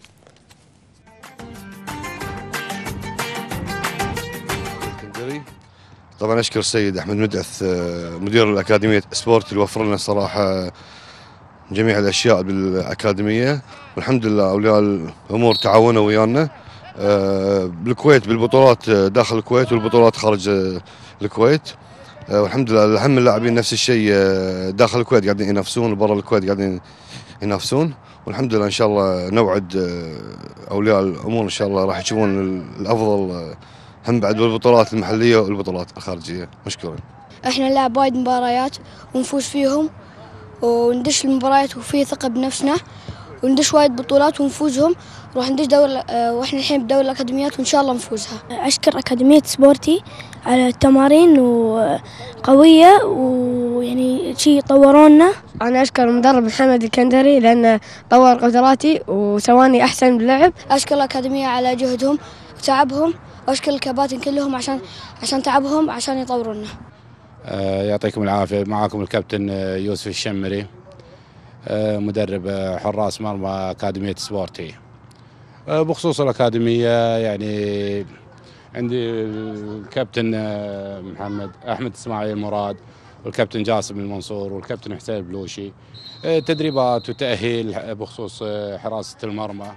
[SPEAKER 9] طبعا اشكر السيد احمد مدعث مدير الاكاديميه سبورت اللي وفر لنا صراحه جميع الاشياء بالاكاديميه، والحمد لله اولياء الامور تعاونوا ويانا بالكويت بالبطولات داخل الكويت والبطولات خارج الكويت، والحمد لله الاهم اللاعبين نفس الشيء داخل الكويت قاعدين ينافسون وبرا الكويت قاعدين ينافسون، والحمد لله ان شاء الله نوعد اولياء الامور ان شاء الله راح يشوفون الافضل هم بعد بالبطولات المحليه والبطولات الخارجيه. مشكورين.
[SPEAKER 10] احنا نلعب وايد مباريات ونفوز فيهم وندش المباريات وفي ثقه بنفسنا، وندش وايد بطولات ونفوزهم، وراح ندش واحنا الحين بدوري الاكاديميات وان شاء الله نفوزها.
[SPEAKER 11] اشكر اكاديميه سبورتي على التمارين وقويه ويعني شيء طورونا.
[SPEAKER 12] انا اشكر المدرب محمد الكندري لانه طور قدراتي وسواني احسن باللعب.
[SPEAKER 10] اشكر الاكاديميه على جهدهم وتعبهم، واشكر الكباتن كلهم عشان تعبهم عشان يطورونا.
[SPEAKER 13] يعطيكم العافيه. معاكم الكابتن يوسف الشمري، مدرب حراس مرمى اكاديميه سبورتي. بخصوص الاكاديميه يعني عندي الكابتن احمد اسماعيل مراد، والكابتن جاسم المنصور، والكابتن حسين البلوشي. تدريبات وتاهيل بخصوص حراسه المرمى.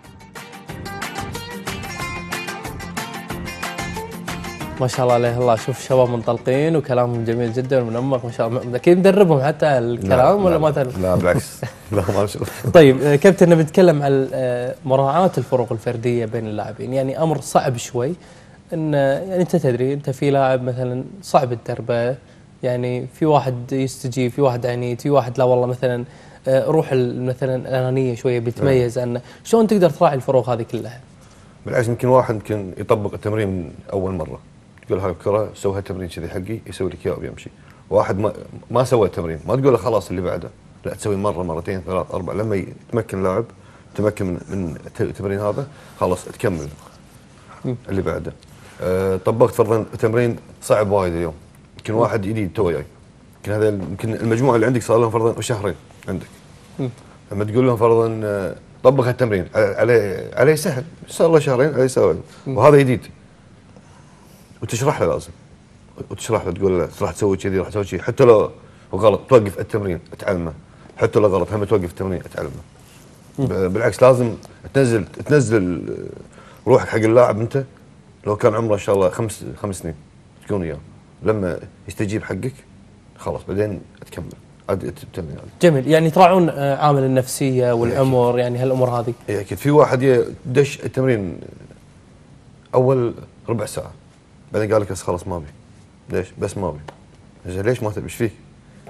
[SPEAKER 1] ما شاء الله عليه الله. شوف شباب منطلقين وكلامهم جميل جدا ومنمق ما شاء الله. اكيد مدربهم حتى على الكلام ولا ما تعرف؟
[SPEAKER 9] لا بالعكس. لا ما شاء.
[SPEAKER 1] طيب كابتن، نبي نتكلم عن مراعاة الفروق الفرديه بين اللاعبين، يعني امر صعب شوي ان يعني انت تدري انت في لاعب مثلا صعب الدربه، يعني في واحد يستجيب، في واحد عنيد، في واحد لا والله مثلا روح مثلا الانانيه شويه بيتميز عنه. شلون تقدر تراعي الفروق هذه كلها؟
[SPEAKER 9] بالعكس يمكن واحد يمكن يطبق التمرين من اول مره، تقول هاي الكره سوي تمرين كذي حقي، يسوي لك اياه ويمشي. واحد ما سوى التمرين ما تقول له خلاص اللي بعده، لا تسوي مره مرتين ثلاث اربع، لما يتمكن اللاعب تمكن من التمرين هذا خلاص تكمل اللي بعده. طبقت فرضا تمرين صعب وايد اليوم، يمكن واحد جديد تو جاي، يمكن هذا يمكن المجموعه اللي عندك صار لهم فرضا شهرين عندك، لما تقول لهم فرضا طبق هالتمرين عليه سهل، صار له شهرين عليه سهل، وهذا جديد وتشرح له لازم، وتشرح له تقول له راح تسوي كذي راح تسوي كذي، حتى لو غلط توقف التمرين تعلمه، حتى لو غلط هم توقف التمرين تعلمه. بالعكس لازم تنزل روحك حق اللاعب. انت لو كان عمره ان شاء الله خمس سنين تكون وياه، لما يستجيب حقك خلاص بعدين تكمل عاد التمرين.
[SPEAKER 1] جميل. يعني تراعون عامل النفسيه والعمر، يعني هالامور هذه.
[SPEAKER 9] اي اكيد. في واحد دش التمرين اول ربع ساعه بعدين قال لك خلاص ما ابي. ليش؟ بس ما ابي. ليش ما تبي؟ ايش فيك؟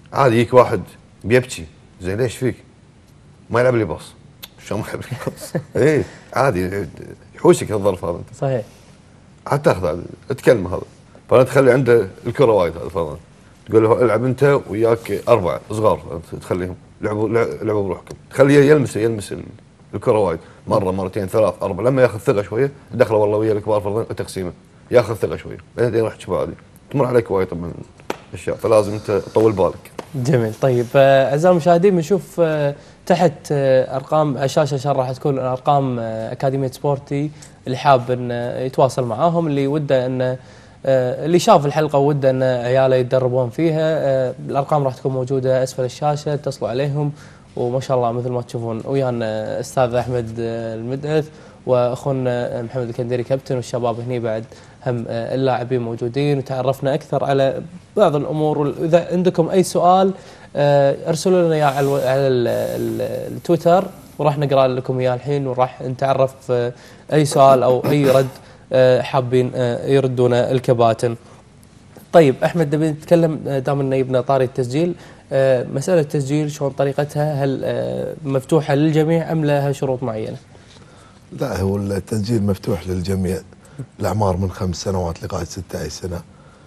[SPEAKER 9] عادي يجيك واحد بيبكي زين ليش فيك؟ ما يلعب لي باص. شلون ما يلعب لي باص؟ اي عادي يحوشك الظرف هذا انت.
[SPEAKER 1] صحيح.
[SPEAKER 9] حتى تاخذ تكلم هذا، فانا تخلي عنده الكره وايد هذا فرضا، تقول له العب انت وياك 4 صغار تخليهم لعبوا بروحكم، تخليه يلمس الكره وايد مره مرتين 3 4 لما ياخذ ثقه شويه دخله والله ويا الكبار فرضا تقسيمه ياخذ ثقه شويه بعدين راح تشوف عادي تمر عليك وايد طبعا اشياء فلازم انت تطول بالك.
[SPEAKER 1] جميل. طيب اعزائي المشاهدين بنشوف تحت ارقام على الشاشه راح تكون ارقام اكاديميه سبورتي اللي حاب ان يتواصل معاهم، اللي وده ان اللي شاف الحلقه وده ان عياله يتدربون فيها، الارقام راح تكون موجوده اسفل الشاشه، اتصلوا عليهم. وما شاء الله مثل ما تشوفون ويانا استاذ احمد المدعث واخونا محمد الكندري كابتن والشباب هني بعد هم اللاعبين موجودين، وتعرفنا اكثر على بعض الامور. واذا عندكم اي سؤال ارسلوا لنا اياه على التويتر وراح نقرا لكم اياه الحين، وراح نتعرف اي سؤال او اي رد حابين يردون الكباتن. طيب احمد نبي نتكلم دام انه يبنى طاري التسجيل، مساله التسجيل شلون طريقتها؟ هل مفتوحه للجميع ام لها شروط معينه؟
[SPEAKER 6] لا هو التسجيل مفتوح للجميع، الاعمار من 5 سنوات لغايه 16 سنه،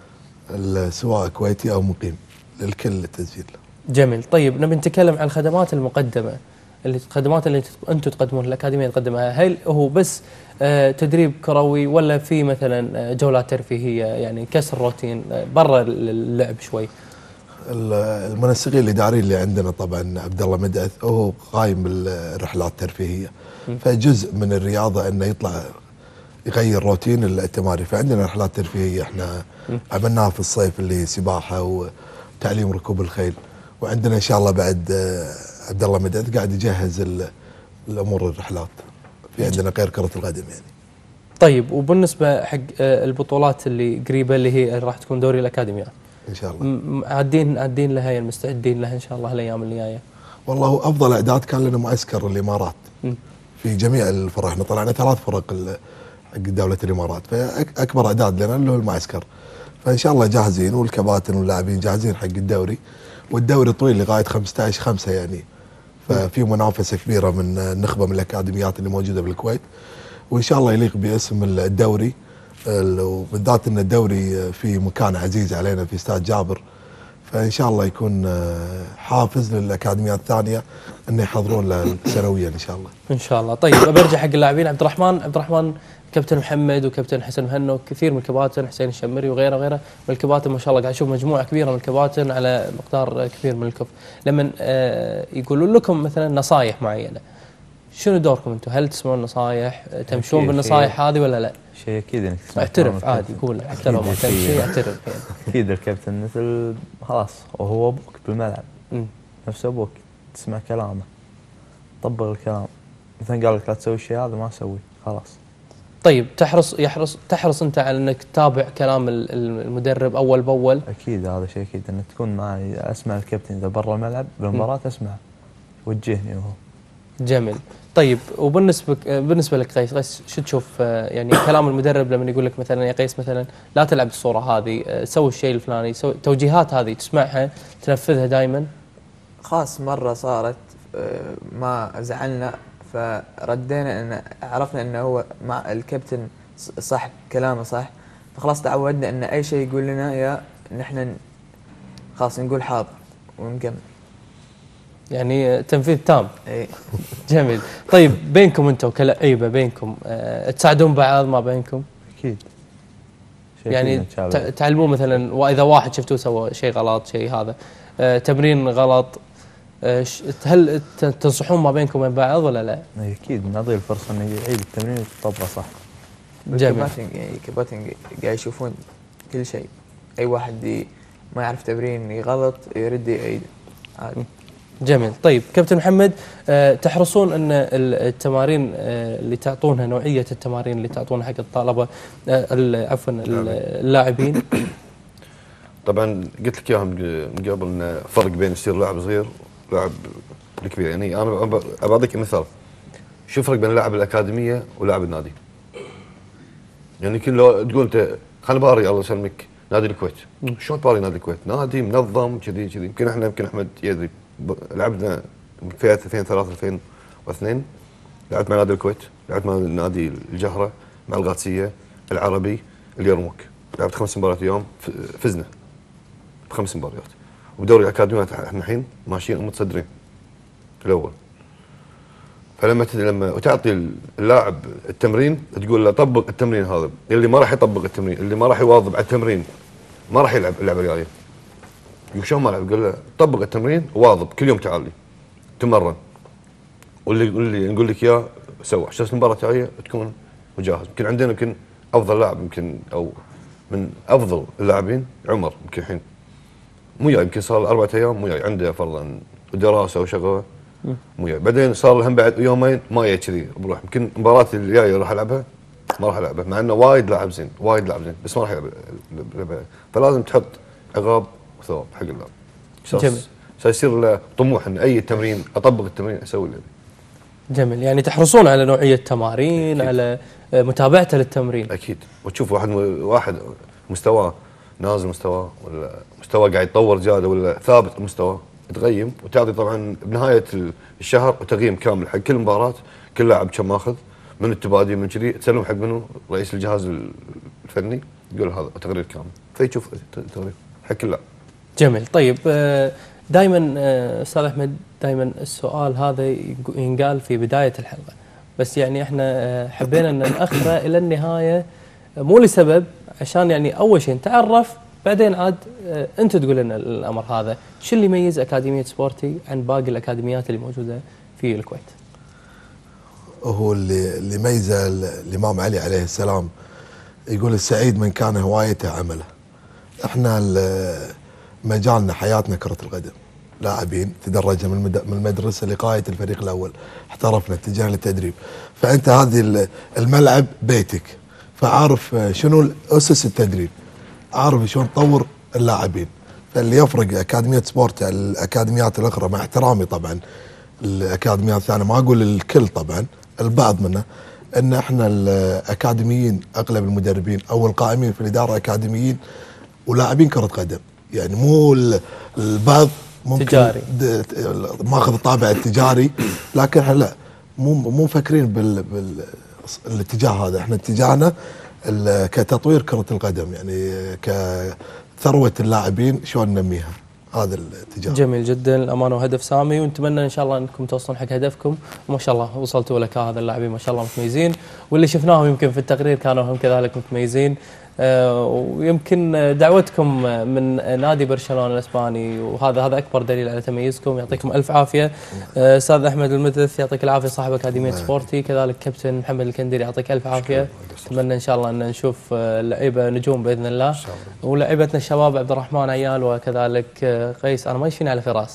[SPEAKER 6] سواء كويتي او مقيم، للكل التسجيل.
[SPEAKER 1] جميل. طيب نبي نتكلم عن الخدمات المقدمه، الخدمات اللي انتم تقدمونها الاكاديميه تقدمها، هل هو بس تدريب كروي ولا في مثلا جولات ترفيهيه يعني كسر روتين برا اللعب شوي؟
[SPEAKER 6] المنسقين الاداريين اللي عندنا طبعا عبد الله مدعث وهو قايم بالرحلات الترفيهيه، فجزء من الرياضه انه يطلع يغير روتين التمارين، فعندنا رحلات ترفيهيه احنا عملناها في الصيف اللي سباحه وتعليم ركوب الخيل، وعندنا ان شاء الله بعد عبد الله مدعث قاعد يجهز الامور الرحلات في عندنا غير كره القدم يعني.
[SPEAKER 1] طيب وبالنسبه حق البطولات اللي قريبه اللي هي راح تكون دوري الاكاديميات
[SPEAKER 6] ان شاء الله
[SPEAKER 1] عادين لها يعني مستعدين لها ان شاء الله الايام اللي جايه؟
[SPEAKER 6] والله افضل اعداد كان لنا معسكر الامارات في جميع الفرق، احنا طلعنا 3 فرق حق دوله الامارات، فاكبر اعداد لنا اللي هو المعسكر، فان شاء الله جاهزين والكباتن واللاعبين جاهزين حق الدوري، والدوري طويل لغايه 15/5 يعني، ففي منافسه كبيره من النخبه من الاكاديميات اللي موجوده بالكويت، وان شاء الله يليق باسم الدوري، وبالذات ان الدوري في مكان عزيز علينا في استاد جابر، فان شاء الله يكون حافز للاكاديميات الثانيه ان يحضرون له سنويا ان شاء الله.
[SPEAKER 1] ان شاء الله. طيب برجع حق اللاعبين، عبد الرحمن كابتن محمد وكابتن حسن مهنا وكثير من الكباتن، حسين الشمري وغيره من الكباتن، ما شاء الله قاعد اشوف مجموعه كبيره من الكباتن على مقدار كبير من الكف. لما يقولون لكم مثلا نصائح معينه، شنو دوركم انتم؟ هل تسمعون نصائح؟ تمشون بالنصائح هذه ولا لا؟
[SPEAKER 7] شيء اكيد انك تسمع.
[SPEAKER 1] اعترف عادي قول حتى لو ما تمشي شيء اعترف يعني.
[SPEAKER 7] اكيد الكابتن مثل خلاص وهو ابوك بالملعب نفس ابوك، تسمع كلامه طبق الكلام، مثلا قال لك لا تسوي الشيء هذا ما اسوي خلاص.
[SPEAKER 1] طيب تحرص انت على انك تتابع كلام المدرب اول باول؟
[SPEAKER 7] اكيد هذا شيء اكيد، انك تكون معي اسمع الكابتن اذا برا الملعب بالمباراه اسمع وجهني وهو.
[SPEAKER 1] جميل. طيب بالنسبه لك قيس شو تشوف يعني كلام المدرب لما يقول لك مثلا يا قيس مثلا لا تلعب الصوره هذه، سوي الشيء الفلاني، توجيهات هذه تسمعها تنفذها دائما؟
[SPEAKER 8] خاص مره صارت ما زعلنا فردينا ان عرفنا انه هو مع الكابتن صح كلامه صح، فخلاص تعودنا ان اي شيء يقول لنا يا نحن خلاص نقول حاضر ونكمل.
[SPEAKER 1] يعني تنفيذ تام.
[SPEAKER 8] اي
[SPEAKER 1] جميل. طيب بينكم انتم كلعيبه بينكم تساعدون بعض ما بينكم؟
[SPEAKER 7] اكيد.
[SPEAKER 1] يعني تعلمون مثلا، واذا واحد شفتوه سوى شيء غلط شيء هذا تمرين غلط، هل تنصحون ما بينكم وبين بعض ولا لا؟
[SPEAKER 7] اكيد نعطيه الفرصه انه يعيد التمرين ويطبقه صح.
[SPEAKER 8] جميل. الكباتن قاعد يشوفون كل شيء، اي واحد ما يعرف تمرين غلط يرد يعيد عادي.
[SPEAKER 1] جميل. طيب كابتن محمد، تحرصون ان التمارين اللي تعطونها، نوعيه التمارين اللي تعطونها حق الطلبه عفوا اللاعبين؟
[SPEAKER 9] طبعا قلت لك اياها من قبل ان فرق بين يصير لاعب صغير ولاعب الكبير، يعني انا بعطيك مثال، شو فرق بين لاعب الاكاديميه ولاعب النادي؟ يعني كل تقول انت خلينا باري الله يسلمك نادي الكويت. شلون تباري نادي الكويت؟ نادي منظم كذي كذي. يمكن احنا احمد يدري لعبنا في 2003 2002 لعبت مع نادي الكويت، لعبت مع نادي الجهره، مع القادسيه، العربي، اليرموك. لعبت 5 مباريات اليوم، فزنا ب5 مباريات. ودوري الاكاديميات احنا الحين ماشيين متصدرين الاول. فلما لما تعطي اللاعب التمرين تقول له طبق التمرين هذا، اللي ما راح يطبق التمرين، اللي ما راح يواظب على التمرين ما راح يلعب اللعبه الرياضيه. يقول شلون ما العب؟ يقول له طبق التمرين وواظب، كل يوم تعال لي تمرن، واللي نقول لك اياه سوى عشان المباراه الجايه تكون مجهز. يمكن عندنا يمكن افضل لاعب يمكن او من افضل اللاعبين عمر، يمكن الحين مو جاي، يمكن صار 4 ايام مو جاي، عنده فرضا دراسه وشغله مو جاي. بعدين صار لهم بعد يومين ما جاي كذي بروح. يمكن المباراه الجايه راح العبها ما راح العبها، مع انه وايد لاعب زين وايد لاعب زين، بس ما راح يلعب. فلازم تحط عقاب وثواب حق اللاعب.
[SPEAKER 1] جميل.
[SPEAKER 9] سيصير له طموح ان اي تمرين اطبق التمرين اسوي اللي
[SPEAKER 1] جميل. يعني تحرصون على نوعيه تمارين، أكيد. على متابعته للتمرين.
[SPEAKER 9] اكيد. وتشوف واحد مستواه نازل مستواه، ولا مستواه قاعد يتطور زياده، ولا ثابت المستوى، تقيم وتعطي طبعا بنهايه الشهر تقييم كامل حق كل مباراه، كل لاعب كم ماخذ من التبادي من كذي، تسلم حق منه رئيس الجهاز الفني يقول هذا تقرير كامل، فيشوف تقرير حق كل لاعب.
[SPEAKER 1] جميل. طيب دائما استاذ احمد، دائما السؤال هذا ينقال في بدايه الحلقه، بس يعني احنا حبينا ان ناخره الى النهايه، مو لسبب، عشان يعني اول شيء نتعرف، بعدين عاد انت تقول لنا الامر هذا، شو اللي يميز اكاديميه سبورتي عن باقي الاكاديميات اللي موجوده في الكويت؟
[SPEAKER 6] هو اللي يميزه الامام علي عليه السلام، يقول السعيد من كان هوايته عمله. احنا مجالنا حياتنا كرة القدم، لاعبين تدرجنا من المدرسة لغاية الفريق الأول، احترفنا اتجهنا للتدريب. فأنت هذه الملعب بيتك، فعارف شنو أسس التدريب، عارف شلون تطور اللاعبين. فاللي يفرق أكاديمية سبورت عن الأكاديميات الأخرى، مع احترامي طبعا الأكاديميات الثانية، ما أقول الكل طبعا، البعض منه، أن احنا الأكاديميين أغلب المدربين أو القائمين في الإدارة أكاديميين ولاعبين كرة قدم. يعني مو البعض ممكن
[SPEAKER 1] تجاري
[SPEAKER 6] ماخذ الطابع التجاري، لكن احنا لا، مو مفكرين بالاتجاه هذا. احنا اتجاهنا كتطوير كرة القدم، يعني كثروة اللاعبين شلون ننميها، هذا الاتجاه.
[SPEAKER 1] جميل جدا الامانه، وهدف سامي، ونتمنى ان شاء الله انكم توصلون حق هدفكم، وما شاء الله وصلتوا لك. هذا اللاعبين ما شاء الله متميزين، واللي شفناهم يمكن في التقرير كانوا هم كذلك متميزين. ويمكن دعوتكم من نادي برشلونة الاسباني، وهذا اكبر دليل على تميزكم. يعطيكم الف عافيه. استاذ احمد المثث يعطيك العافيه، صاحب اكاديميه سبورتي، كذلك كابتن محمد الكندري يعطيك الف عافيه. اتمنى ان شاء الله ان نشوف لعيبه نجوم باذن الله، ولعيبتنا الشباب عبد الرحمن عيال وكذلك قيس. انا ما يشفيني على فراس،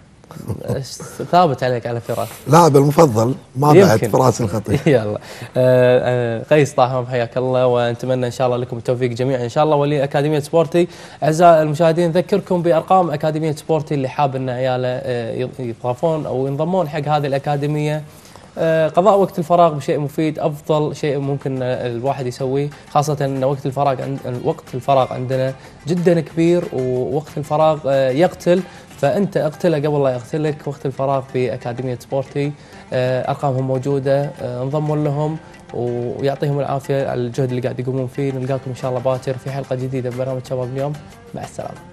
[SPEAKER 1] ثابت عليك على فراس،
[SPEAKER 6] لاعب المفضل ما بعد فراس الخطيب.
[SPEAKER 1] يلا قيس طاهر حياك الله، ونتمنى ان شاء الله لكم التوفيق جميعا ان شاء الله. ولي اكاديميه سبورتي، اعزائي المشاهدين نذكركم بارقام اكاديميه سبورتي اللي حاب ان عياله يضافون او ينضمون حق هذه الاكاديميه. قضاء وقت الفراغ بشيء مفيد افضل شيء ممكن الواحد يسويه، خاصه ان وقت الفراغ عندنا جدا كبير، ووقت الفراغ يقتل، فانت اقتله قبل لا يقتلك. وقت الفراغ في اكاديميه سبورتي، ارقامهم موجوده، انضموا لهم ويعطيهم العافيه على الجهد اللي قاعد يقومون فيه. نلقاكم ان شاء الله باكر في حلقه جديده من برنامج شباب اليوم، مع السلامه.